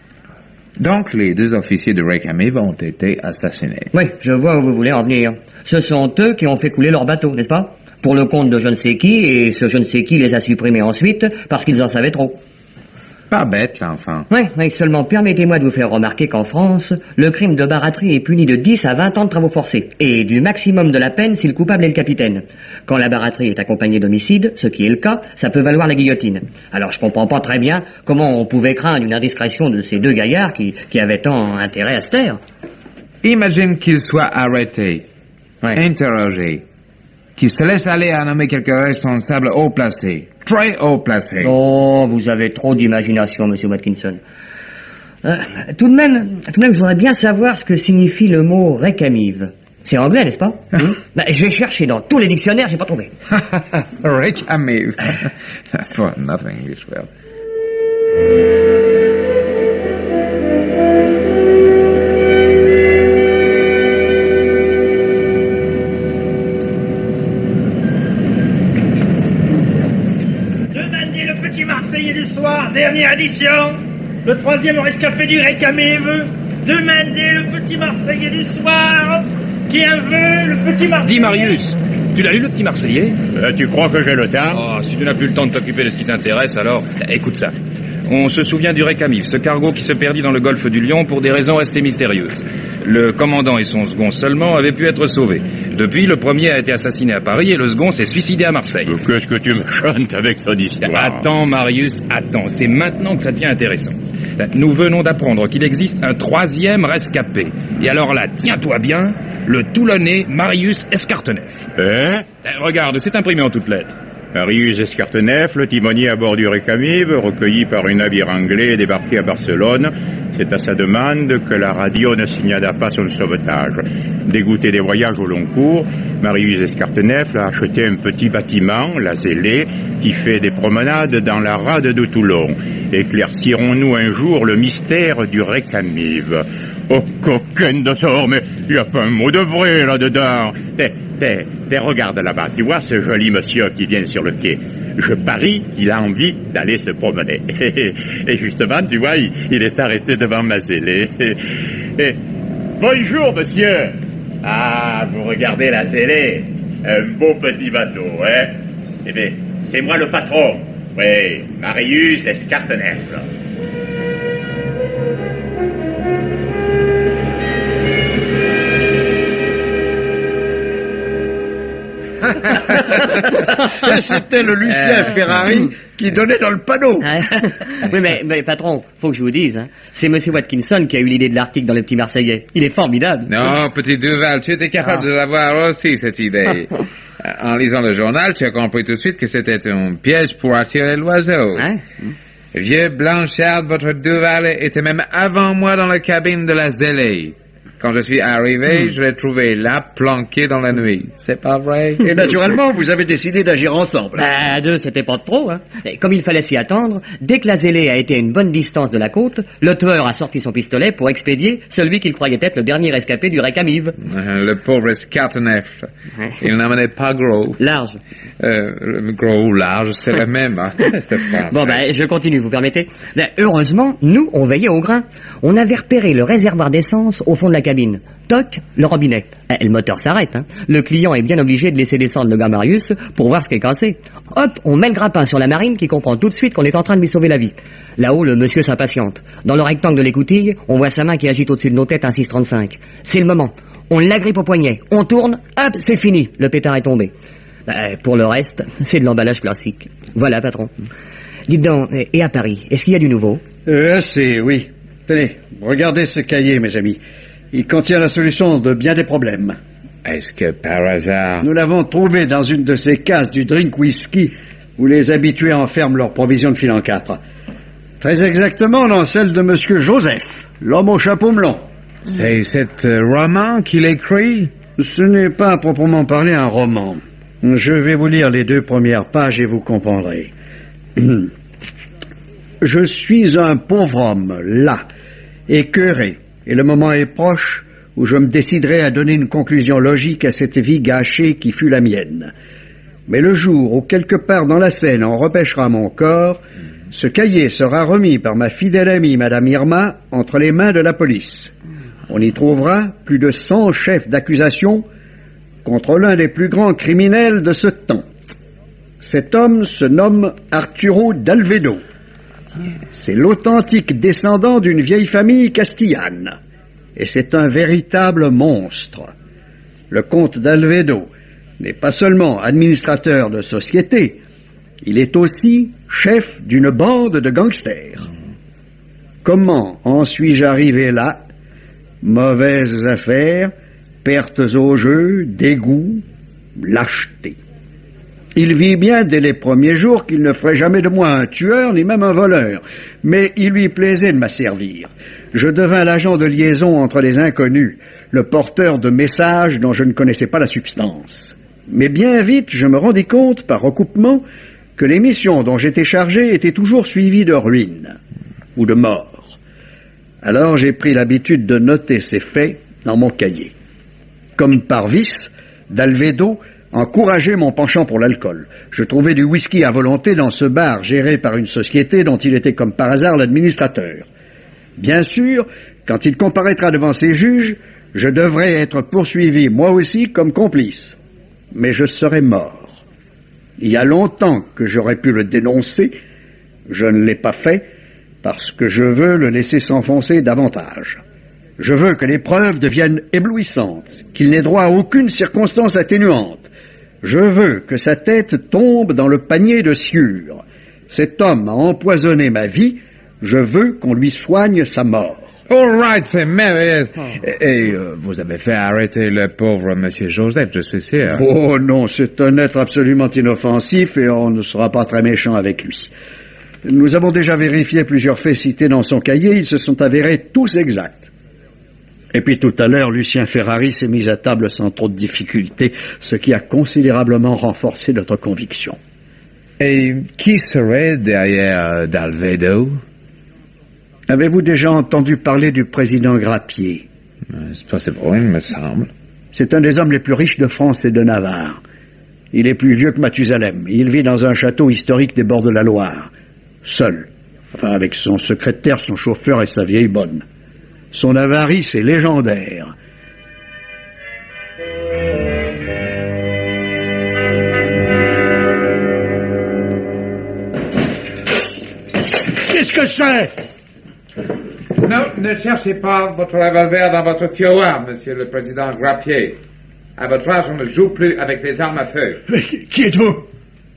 [SPEAKER 4] Donc, les 2 officiers de Récamive ont été assassinés.
[SPEAKER 5] Oui, je vois où vous voulez en venir. Ce sont eux qui ont fait couler leur bateau, n'est-ce pas? Pour le compte de je ne sais qui, et ce je ne sais qui les a supprimés ensuite parce qu'ils en savaient trop.
[SPEAKER 4] Pas bête, l'enfant.
[SPEAKER 5] Oui, seulement permettez-moi de vous faire remarquer qu'en France, le crime de baratterie est puni de 10 à 20 ans de travaux forcés, et du maximum de la peine si le coupable est le capitaine. Quand la baratterie est accompagnée d'homicide, ce qui est le cas, ça peut valoir la guillotine. Alors je comprends pas très bien comment on pouvait craindre une indiscrétion de ces 2 gaillards qui avaient tant intérêt à se taire.
[SPEAKER 4] Imagine qu'ils soient arrêtés, interrogés, qu'ils se laissent aller à nommer quelques responsables haut placés. Très haut placés.
[SPEAKER 5] Vous avez trop d'imagination, Monsieur Watkinson. Tout de même, je voudrais bien savoir ce que signifie le mot récamive. C'est anglais, n'est-ce pas? Je vais chercher dans tous les dictionnaires, j'ai pas trouvé.
[SPEAKER 4] Récamive. Not English, well.
[SPEAKER 10] Addition. Le troisième rescapé du Récamive. Demander le petit Marseillais du soir. Qui en veut, le petit Marseillais?
[SPEAKER 11] Dis Marius, tu l'as lu le petit Marseillais?
[SPEAKER 8] Tu crois que j'ai le temps?
[SPEAKER 11] Oh, si tu n'as plus le temps de t'occuper de ce qui t'intéresse, alors écoute ça. On se souvient du Récamive, ce cargo qui se perdit dans le golfe du Lion pour des raisons restées mystérieuses. Le commandant et son second seulement avaient pu être sauvés. Depuis, le premier a été assassiné à Paris et le second s'est suicidé à Marseille.
[SPEAKER 8] Qu'est-ce que tu me chantes avec ton histoire?
[SPEAKER 11] Attends, Marius, attends. C'est maintenant que ça devient intéressant. Nous venons d'apprendre qu'il existe un troisième rescapé. Et alors là, tiens-toi bien, le Toulonnais Marius Escarteneff. Regarde, c'est imprimé en toutes lettres.
[SPEAKER 8] Marius Escarteneff, le timonier à bord du Récamive, recueilli par un navire anglais et débarqué à Barcelone. C'est à sa demande que la radio ne signala pas son sauvetage. Dégoûté des voyages au long cours, Marius Escarteneff a acheté un petit bâtiment, la Zélée, qui fait des promenades dans la rade de Toulon. Éclaircirons-nous un jour le mystère du Récamive? Oh, coquin de sort, mais il n'y a pas un mot de vrai là-dedans. Regarde là-bas, tu vois ce joli monsieur qui vient sur le quai. Je parie qu'il a envie d'aller se promener. Et justement, tu vois, il est arrêté devant ma zélée. Bonjour, monsieur. Ah, vous regardez la zélée. Un beau petit bateau, hein? Eh bien, c'est moi le patron. Oui, Marius Escarteneff.
[SPEAKER 3] C'était le Lucien Ferrari qui donnait dans le panneau.
[SPEAKER 5] Oui, mais patron, faut que je vous dise, hein, c'est Monsieur Watkinson qui a eu l'idée de l'article dans le petit Marseillais. Il est formidable.
[SPEAKER 4] Non, petit Duval, tu étais capable de l'avoir aussi, cette idée. En lisant le journal, tu as compris tout de suite que c'était un piège pour attirer l'oiseau.
[SPEAKER 5] Hein?
[SPEAKER 4] Vieux Blanchard, votre Duval était même avant moi dans la cabine de la Zélée. Quand je suis arrivé, je l'ai trouvé là, planqué dans la nuit. C'est pas vrai?
[SPEAKER 3] Et naturellement, vous avez décidé d'agir ensemble.
[SPEAKER 5] À deux, c'était pas de trop, hein. Et comme il fallait s'y attendre, dès que la Zélée a été à une bonne distance de la côte, le tueur a sorti son pistolet pour expédier celui qu'il croyait être le dernier rescapé du Récamive.
[SPEAKER 4] Le pauvre Escarteneff. Il n'en menait pas gros.
[SPEAKER 5] Large.
[SPEAKER 4] Gros ou large, c'est le même.
[SPEAKER 5] Bon, je continue, vous permettez? Heureusement, nous, on veillait au grain. On avait repéré le réservoir d'essence au fond de la cabine. Toc, le robinet. Le moteur s'arrête. Hein. Le client est bien obligé de laisser descendre le gars Marius pour voir ce qui est cassé. Hop, on met le grappin sur la marine qui comprend tout de suite qu'on est en train de lui sauver la vie. Là-haut, le monsieur s'impatiente. Dans le rectangle de l'écoutille, on voit sa main qui agite au-dessus de nos têtes un 635. C'est le moment. On l'agrippe au poignet. On tourne. Hop, c'est fini. Le pétard est tombé. Pour le reste, c'est de l'emballage classique. Voilà, patron. Dites donc, et à Paris, est-ce qu'il y a du nouveau?
[SPEAKER 3] Assez, oui. Tenez, regardez ce cahier, mes amis. Il contient la solution de bien des problèmes.
[SPEAKER 4] Est-ce que par hasard...
[SPEAKER 3] Nous l'avons trouvé dans une de ces cases du drink whisky où les habitués enferment leurs provisions de fil en 4. Très exactement dans celle de Monsieur Joseph, l'homme au chapeau melon.
[SPEAKER 4] C'est cet roman qu'il écrit?
[SPEAKER 3] Ce n'est pas à proprement parler un roman. Je vais vous lire les 2 premières pages et vous comprendrez. Je suis un pauvre homme, là, écœuré. Et le moment est proche où je me déciderai à donner une conclusion logique à cette vie gâchée qui fut la mienne. Mais le jour où quelque part dans la Seine on repêchera mon corps, ce cahier sera remis par ma fidèle amie Madame Irma entre les mains de la police. On y trouvera plus de 100 chefs d'accusation contre l'un des plus grands criminels de ce temps. Cet homme se nomme Arturo d'Alvedo. C'est l'authentique descendant d'une vieille famille castillane. Et c'est un véritable monstre. Le comte d'Alvedo n'est pas seulement administrateur de société, il est aussi chef d'une bande de gangsters. Comment en suis-je arrivé là? Mauvaises affaires, pertes au jeu, dégoût, lâcheté. Il vit bien dès les premiers jours qu'il ne ferait jamais de moi un tueur ni même un voleur, mais il lui plaisait de m'asservir. Je devins l'agent de liaison entre les inconnus, le porteur de messages dont je ne connaissais pas la substance. Mais bien vite, je me rendis compte, par recoupement, que les missions dont j'étais chargé étaient toujours suivies de ruines ou de mort. Alors j'ai pris l'habitude de noter ces faits dans mon cahier. Comme par vice, d'Alvedo encourager mon penchant pour l'alcool. Je trouvais du whisky à volonté dans ce bar géré par une société dont il était comme par hasard l'administrateur. Bien sûr, quand il comparaîtra devant ses juges, je devrais être poursuivi moi aussi comme complice. Mais je serais mort. Il y a longtemps que j'aurais pu le dénoncer. Je ne l'ai pas fait parce que je veux le laisser s'enfoncer davantage. Je veux que les preuves deviennent éblouissantes, qu'il n'ait droit à aucune circonstance atténuante. Je veux que sa tête tombe dans le panier de sciure. Cet homme a empoisonné ma vie. Je veux qu'on lui soigne sa mort.
[SPEAKER 4] All right, c'est merveilleux. Et vous avez fait arrêter le pauvre monsieur Joseph, je suis sûr.
[SPEAKER 3] Oh non, c'est un être absolument inoffensif et on ne sera pas très méchant avec lui. Nous avons déjà vérifié plusieurs faits cités dans son cahier, ils se sont avérés tous exacts. Et puis tout à l'heure, Lucien Ferrari s'est mis à table sans trop de difficulté, ce qui a considérablement renforcé notre conviction.
[SPEAKER 4] Et qui serait derrière Dalvedo?
[SPEAKER 3] Avez-vous déjà entendu parler du président Grappier?
[SPEAKER 4] C'est possible, il me semble.
[SPEAKER 3] C'est un des hommes les plus riches de France et de Navarre. Il est plus vieux que Mathusalem. Il vit dans un château historique des bords de la Loire. Seul. Enfin, avec son secrétaire, son chauffeur et sa vieille bonne. Son avarice est légendaire.
[SPEAKER 8] Qu'est-ce que c'est?
[SPEAKER 4] Non, ne cherchez pas votre revolver dans votre tiroir, monsieur le président Grappier. À votre âge, on ne joue plus avec les armes à feu.
[SPEAKER 8] Mais qui êtes-vous?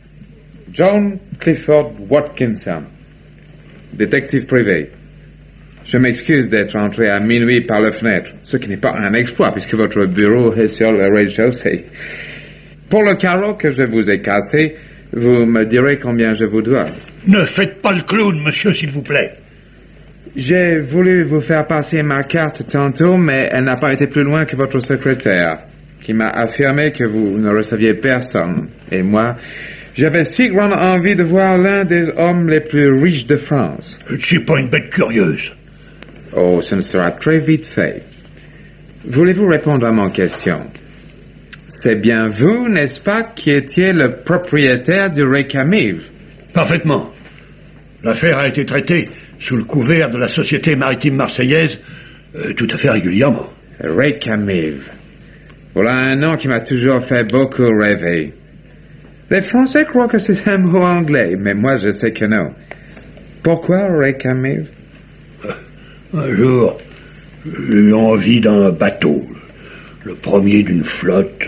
[SPEAKER 4] John Clifford Watkinson, détective privé. Je m'excuse d'être entré à minuit par la fenêtre, ce qui n'est pas un exploit puisque votre bureau est sur le rez-de-chaussée. Pour le carreau que je vous ai cassé, vous me direz combien je vous dois.
[SPEAKER 8] Ne faites pas le clown, monsieur, s'il vous plaît.
[SPEAKER 4] J'ai voulu vous faire passer ma carte tantôt, mais elle n'a pas été plus loin que votre secrétaire, qui m'a affirmé que vous ne receviez personne. Et moi, j'avais si grande envie de voir l'un des hommes les plus riches de France.
[SPEAKER 8] Je ne suis pas une bête curieuse.
[SPEAKER 4] Oh, ce ne sera très vite fait. Voulez-vous répondre à mon question? C'est bien vous, n'est-ce pas, qui étiez le propriétaire du Récamive?
[SPEAKER 8] Parfaitement. L'affaire a été traitée sous le couvert de la Société maritime marseillaise tout à fait régulièrement.
[SPEAKER 4] Récamive. Voilà un nom qui m'a toujours fait beaucoup rêver. Les Français croient que c'est un mot anglais, mais moi je sais que non. Pourquoi Récamive?
[SPEAKER 8] Un jour, j'ai eu envie d'un bateau, le premier d'une flotte.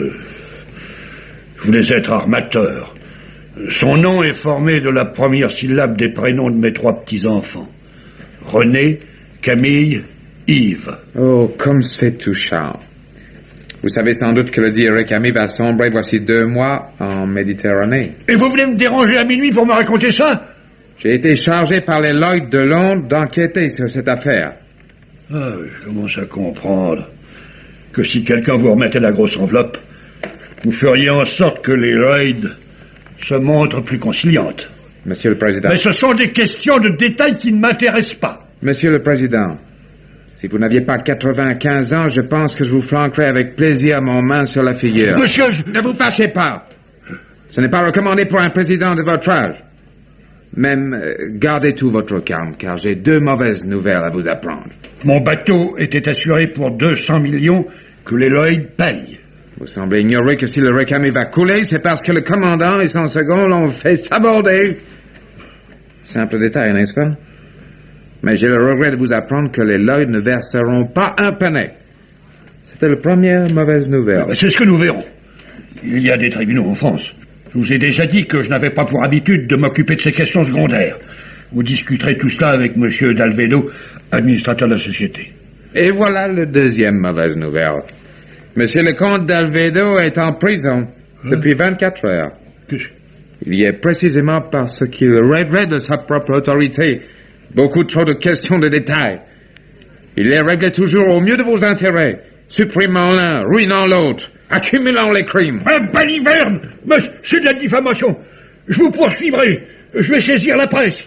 [SPEAKER 8] Je voulais être armateur. Son nom est formé de la première syllabe des prénoms de mes 3 petits-enfants. René, Camille, Yves.
[SPEAKER 4] Oh, comme c'est touchant. Vous savez sans doute que le dit Récamive va sombrer voici 2 mois en Méditerranée.
[SPEAKER 8] Et vous venez me déranger à minuit pour me raconter ça?
[SPEAKER 4] J'ai été chargé par les Lloyd de Londres d'enquêter sur cette affaire.
[SPEAKER 8] Ah, je commence à comprendre que si quelqu'un vous remettait la grosse enveloppe, vous feriez en sorte que les Lloyd se montrent plus conciliantes.
[SPEAKER 4] Monsieur le Président.
[SPEAKER 8] Mais ce sont des questions de détails qui ne m'intéressent pas.
[SPEAKER 4] Monsieur le Président, si vous n'aviez pas 95 ans, je pense que je vous flanquerais avec plaisir mon main sur la figure.
[SPEAKER 8] Monsieur,
[SPEAKER 4] ne vous fâchez pas. Ce n'est pas recommandé pour un président de votre âge. Même, gardez tout votre calme, car j'ai 2 mauvaises nouvelles à vous apprendre.
[SPEAKER 8] Mon bateau était assuré pour 200 millions que les Lloyd payent.
[SPEAKER 4] Vous semblez ignorer que si le Récamive va couler, c'est parce que le commandant et son second l'ont fait saborder. Simple détail, n'est-ce pas? Mais j'ai le regret de vous apprendre que les Lloyd ne verseront pas un penny. C'était la première mauvaise nouvelle.
[SPEAKER 8] C'est ce que nous verrons. Il y a des tribunaux en France. Je vous ai déjà dit que je n'avais pas pour habitude de m'occuper de ces questions secondaires. Vous discuterez tout cela avec M. Dalvedo, administrateur de la société.
[SPEAKER 4] Et voilà le deuxième mauvaise nouvelle. Monsieur le comte Dalvedo est en prison depuis 24 heures. Il y est précisément parce qu'il rêverait de sa propre autorité. Beaucoup trop de questions de détails. Il les réglait toujours au mieux de vos intérêts, supprimant l'un, ruinant l'autre, accumulant les crimes.
[SPEAKER 8] Un baliverne! Mais c'est de la diffamation. Je vous poursuivrai. Je vais saisir la presse.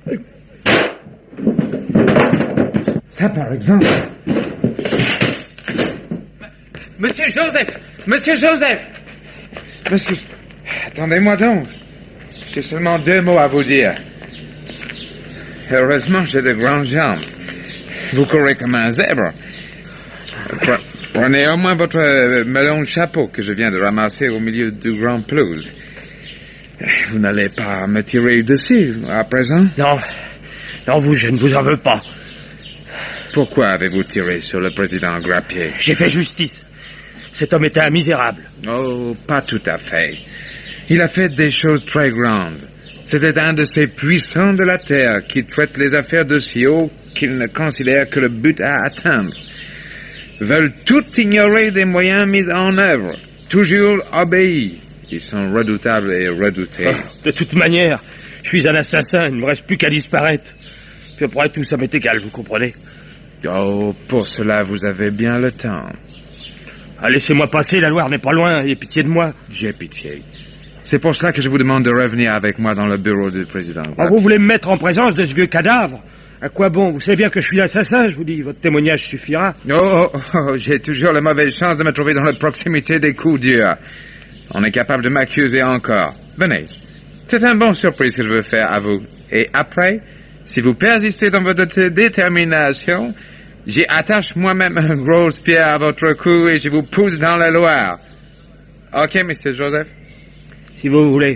[SPEAKER 4] Ça, par exemple.
[SPEAKER 12] Monsieur Joseph! Monsieur Joseph!
[SPEAKER 4] Monsieur, attendez-moi donc. J'ai seulement 2 mots à vous dire. Heureusement, j'ai de grandes jambes. Vous courez comme un zèbre. Prenez au moins votre melon de chapeau que je viens de ramasser au milieu du grand pelouse. Vous n'allez pas me tirer dessus, à présent?
[SPEAKER 8] Non, je ne vous en veux pas.
[SPEAKER 4] Pourquoi avez-vous tiré sur le président Grappier?
[SPEAKER 8] J'ai fait justice. Cet homme était un misérable.
[SPEAKER 4] Oh, pas tout à fait. Il a fait des choses très grandes. C'était un de ces puissants de la terre qui traitent les affaires de si haut qu'ils ne considèrent que le but à atteindre. Veulent tout ignorer des moyens mis en œuvre, toujours obéis. Ils sont redoutables et redoutés.
[SPEAKER 8] De toute manière, je suis un assassin, il ne me reste plus qu'à disparaître. Puis après tout, ça m'est égal, vous comprenez?
[SPEAKER 4] Oh, pour cela, vous avez bien le temps.
[SPEAKER 8] Ah, laissez-moi passer, la Loire n'est pas loin, ayez pitié de moi.
[SPEAKER 4] J'ai pitié. C'est pour cela que je vous demande de revenir avec moi dans le bureau du président.
[SPEAKER 8] Ah, vous voulez me mettre en présence de ce vieux cadavre? À quoi bon? Vous savez bien que je suis l'assassin, je vous dis. Votre témoignage suffira.
[SPEAKER 4] Oh, j'ai toujours la mauvaise chance de me trouver dans la proximité des coups durs. On est capable de m'accuser encore. Venez. C'est un bon surprise que je veux faire à vous. Et après, si vous persistez dans votre détermination, j'y attache moi-même une grosse pierre à votre cou et je vous pousse dans la Loire. OK, Mr. Joseph?
[SPEAKER 8] Si vous voulez.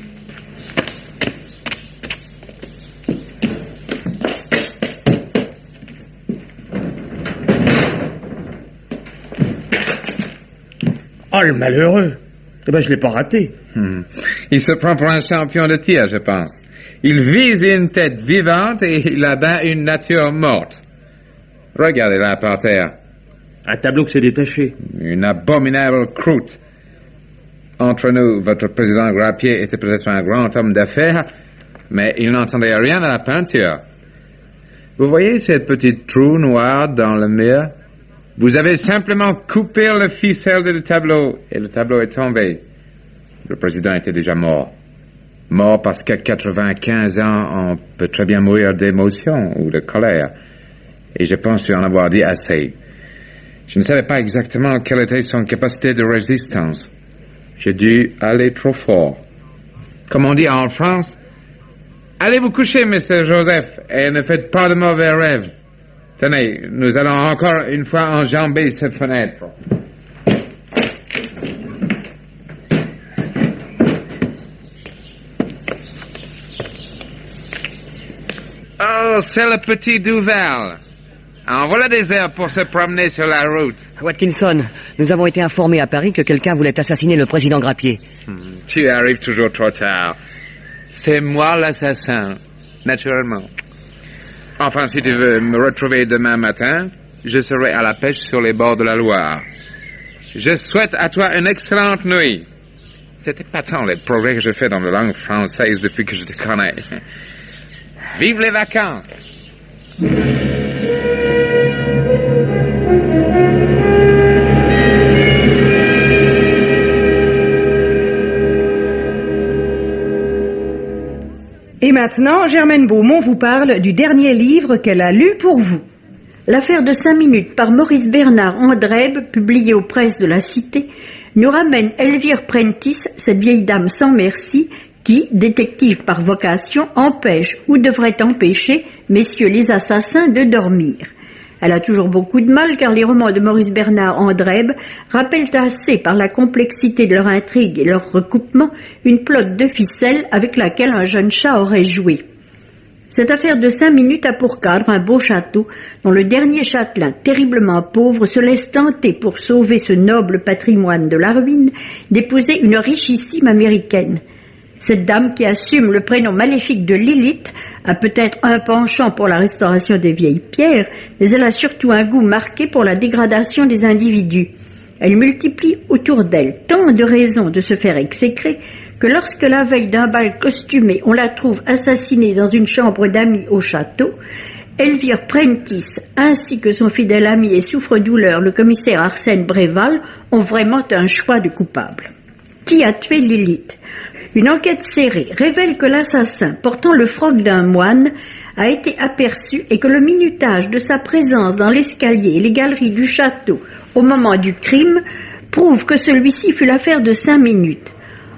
[SPEAKER 8] Oh, le malheureux! Eh ben, je l'ai pas raté.
[SPEAKER 4] Il se prend pour un champion de tir, je pense. Il vise une tête vivante et il abat une nature morte. Regardez là par terre.
[SPEAKER 8] Un tableau qui s'est détaché.
[SPEAKER 4] Une abominable croûte. Entre nous, votre président Grappier était peut-être un grand homme d'affaires, mais il n'entendait rien à la peinture. Vous voyez cette petite trou noire dans le mur? Vous avez simplement coupé le ficelle du tableau et le tableau est tombé. Le président était déjà mort. Mort parce qu'à 95 ans, on peut très bien mourir d'émotion ou de colère. Et je pense lui en avoir dit assez. Je ne savais pas exactement quelle était son capacité de résistance. J'ai dû aller trop fort. Comme on dit en France, allez vous coucher, Mr. Joseph, et ne faites pas de mauvais rêves. Tenez, nous allons encore une fois enjamber cette fenêtre. Oh, c'est le petit Duval. En voilà des heures pour se promener sur la route.
[SPEAKER 5] Watkinson, nous avons été informés à Paris que quelqu'un voulait assassiner le président Grappier.
[SPEAKER 4] Tu arrives toujours trop tard. C'est moi l'assassin, naturellement. Enfin, si tu veux me retrouver demain matin, je serai à la pêche sur les bords de la Loire. Je souhaite à toi une excellente nuit. C'est épatant les progrès que je fais dans la langue française depuis que je te connais. Vive les vacances!
[SPEAKER 1] Et maintenant, Germaine Beaumont vous parle du dernier livre qu'elle a lu pour vous.
[SPEAKER 12] L'affaire de 5 minutes par Maurice Bernard Andrèbe, publiée aux presses de la Cité, nous ramène Elvire Prentice, cette vieille dame sans merci, qui, détective par vocation, empêche ou devrait empêcher messieurs les assassins de dormir. Elle a toujours beaucoup de mal car les romans de Maurice Bernard Andrèbe rappellent assez par la complexité de leur intrigue et leur recoupement une pelote de ficelle avec laquelle un jeune chat aurait joué. Cette affaire de 5 minutes a pour cadre un beau château dont le dernier châtelain, terriblement pauvre, se laisse tenter pour sauver ce noble patrimoine de la ruine d'épouser une richissime américaine. Cette dame qui assume le prénom maléfique de Lilith a peut-être un penchant pour la restauration des vieilles pierres, mais elle a surtout un goût marqué pour la dégradation des individus. Elle multiplie autour d'elle tant de raisons de se faire exécrer que lorsque la veille d'un bal costumé, on la trouve assassinée dans une chambre d'amis au château, Elvire Prentice, ainsi que son fidèle ami et souffre-douleur, le commissaire Arsène Bréval, ont vraiment un choix de coupable. Qui a tué Lilith ? Une enquête serrée révèle que l'assassin, portant le froc d'un moine, a été aperçu et que le minutage de sa présence dans l'escalier et les galeries du château au moment du crime prouve que celui-ci fut l'affaire de 5 minutes.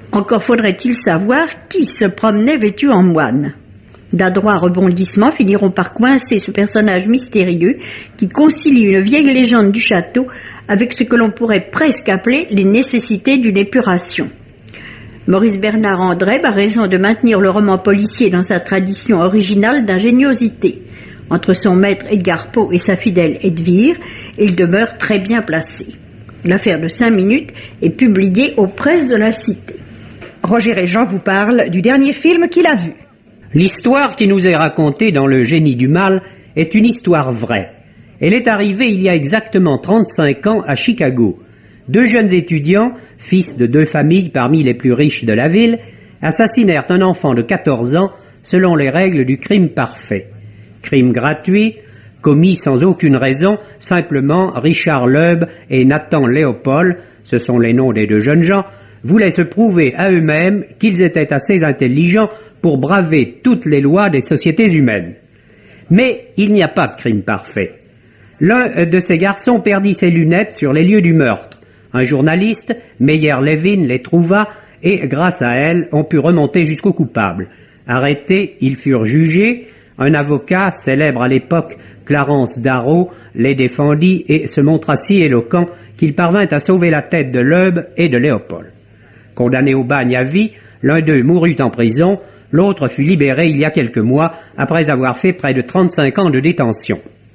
[SPEAKER 12] Encore faudrait-il savoir qui se promenait vêtu en moine. D'adroits rebondissements finiront par coincer ce personnage mystérieux qui concilie une vieille légende du château avec ce que l'on pourrait presque appeler les nécessités d'une épuration. Maurice Bernard Andreb a raison de maintenir le roman policier dans sa tradition originale d'ingéniosité. Entre son maître Edgar Poe et sa fidèle Elvire, il demeure très bien placé. L'affaire de 5 minutes est publiée aux presses de la Cité.
[SPEAKER 1] Roger Régent vous parle du dernier film qu'il a vu.
[SPEAKER 13] L'histoire qui nous est racontée dans Le Génie du mal est une histoire vraie. Elle est arrivée il y a exactement 35 ans à Chicago. 2 jeunes étudiants, fils de 2 familles parmi les plus riches de la ville, assassinèrent un enfant de 14 ans selon les règles du crime parfait. Crime gratuit, commis sans aucune raison, simplement Richard Loeb et Nathan Léopold, ce sont les noms des 2 jeunes gens, voulaient se prouver à eux-mêmes qu'ils étaient assez intelligents pour braver toutes les lois des sociétés humaines. Mais il n'y a pas de crime parfait. L'un de ces garçons perdit ses lunettes sur les lieux du meurtre. Un journaliste, Meyer Levin, les trouva et, grâce à elle, on put remonter jusqu'au coupable. Arrêtés, ils furent jugés. Un avocat, célèbre à l'époque, Clarence Darrow, les défendit et se montra si éloquent qu'il parvint à sauver la tête de Loeb et de Léopold. Condamné au bagne à vie, l'un d'eux mourut en prison, l'autre fut libéré il y a quelques mois après avoir fait près de 35 ans de détention.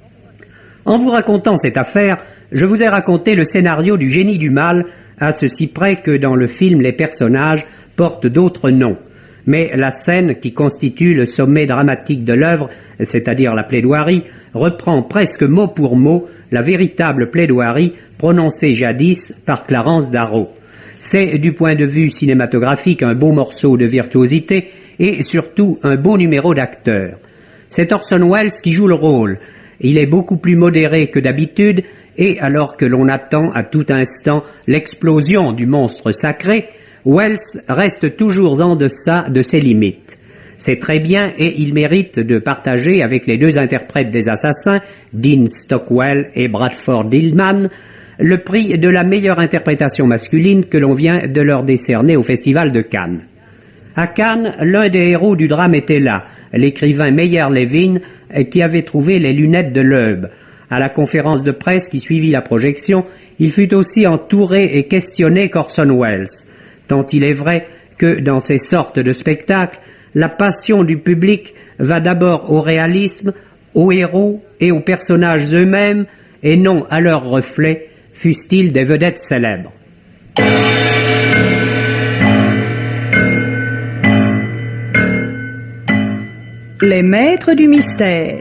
[SPEAKER 13] En vous racontant cette affaire, je vous ai raconté le scénario du Génie du mal, à ceci près que dans le film les personnages portent d'autres noms. Mais la scène qui constitue le sommet dramatique de l'œuvre, c'est-à-dire la plaidoirie, reprend presque mot pour mot la véritable plaidoirie prononcée jadis par Clarence Darrow. C'est, du point de vue cinématographique, un beau morceau de virtuosité et surtout un beau numéro d'acteur. C'est Orson Welles qui joue le rôle. Il est beaucoup plus modéré que d'habitude et alors que l'on attend à tout instant l'explosion du monstre sacré, Welles reste toujours en deçà de ses limites. C'est très bien et il mérite de partager avec les 2 interprètes des assassins, Dean Stockwell et Bradford Hillman, le prix de la meilleure interprétation masculine que l'on vient de leur décerner au Festival de Cannes. À Cannes, l'un des héros du drame était là, l'écrivain Meyer Levin, qui avait trouvé les lunettes de Loeb. À la conférence de presse qui suivit la projection, il fut aussi entouré et questionné qu'Orson Welles, tant il est vrai que dans ces sortes de spectacles, la passion du public va d'abord au réalisme, aux héros et aux personnages eux-mêmes, et non à leurs reflets, fussent-ils des vedettes célèbres.
[SPEAKER 1] Les maîtres du mystère.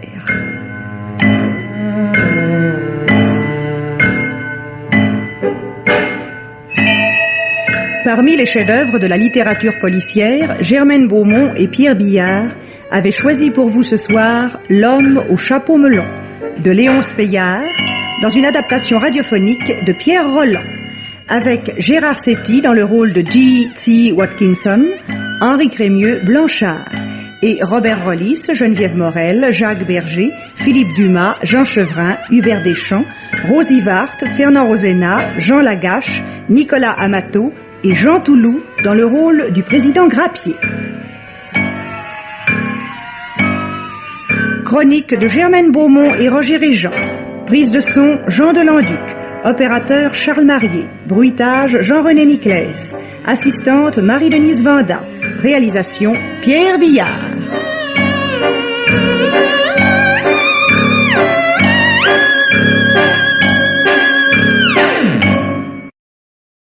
[SPEAKER 1] Parmi les chefs-d'œuvre de la littérature policière, Germaine Beaumont et Pierre Billard avaient choisi pour vous ce soir L'homme au chapeau melon de Léonce Payard dans une adaptation radiophonique de Pierre Rolland, avec Gérard Setti dans le rôle de G.T. Watkinson, Henri Crémieux Blanchard, et Robert Rollis, Geneviève Morel, Jacques Berger, Philippe Dumas, Jean Chevrin, Hubert Deschamps, Rosie Vart, Fernand Rosena, Jean Lagache, Nicolas Amato et Jean Touloux dans le rôle du président Grappier. Chronique de Germaine Beaumont et Roger Régent. Prise de son, Jean Delanduc. Opérateur, Charles Marier. Bruitage, Jean-René Niclès. Assistante, Marie-Denise Vanda. Réalisation, Pierre Billard.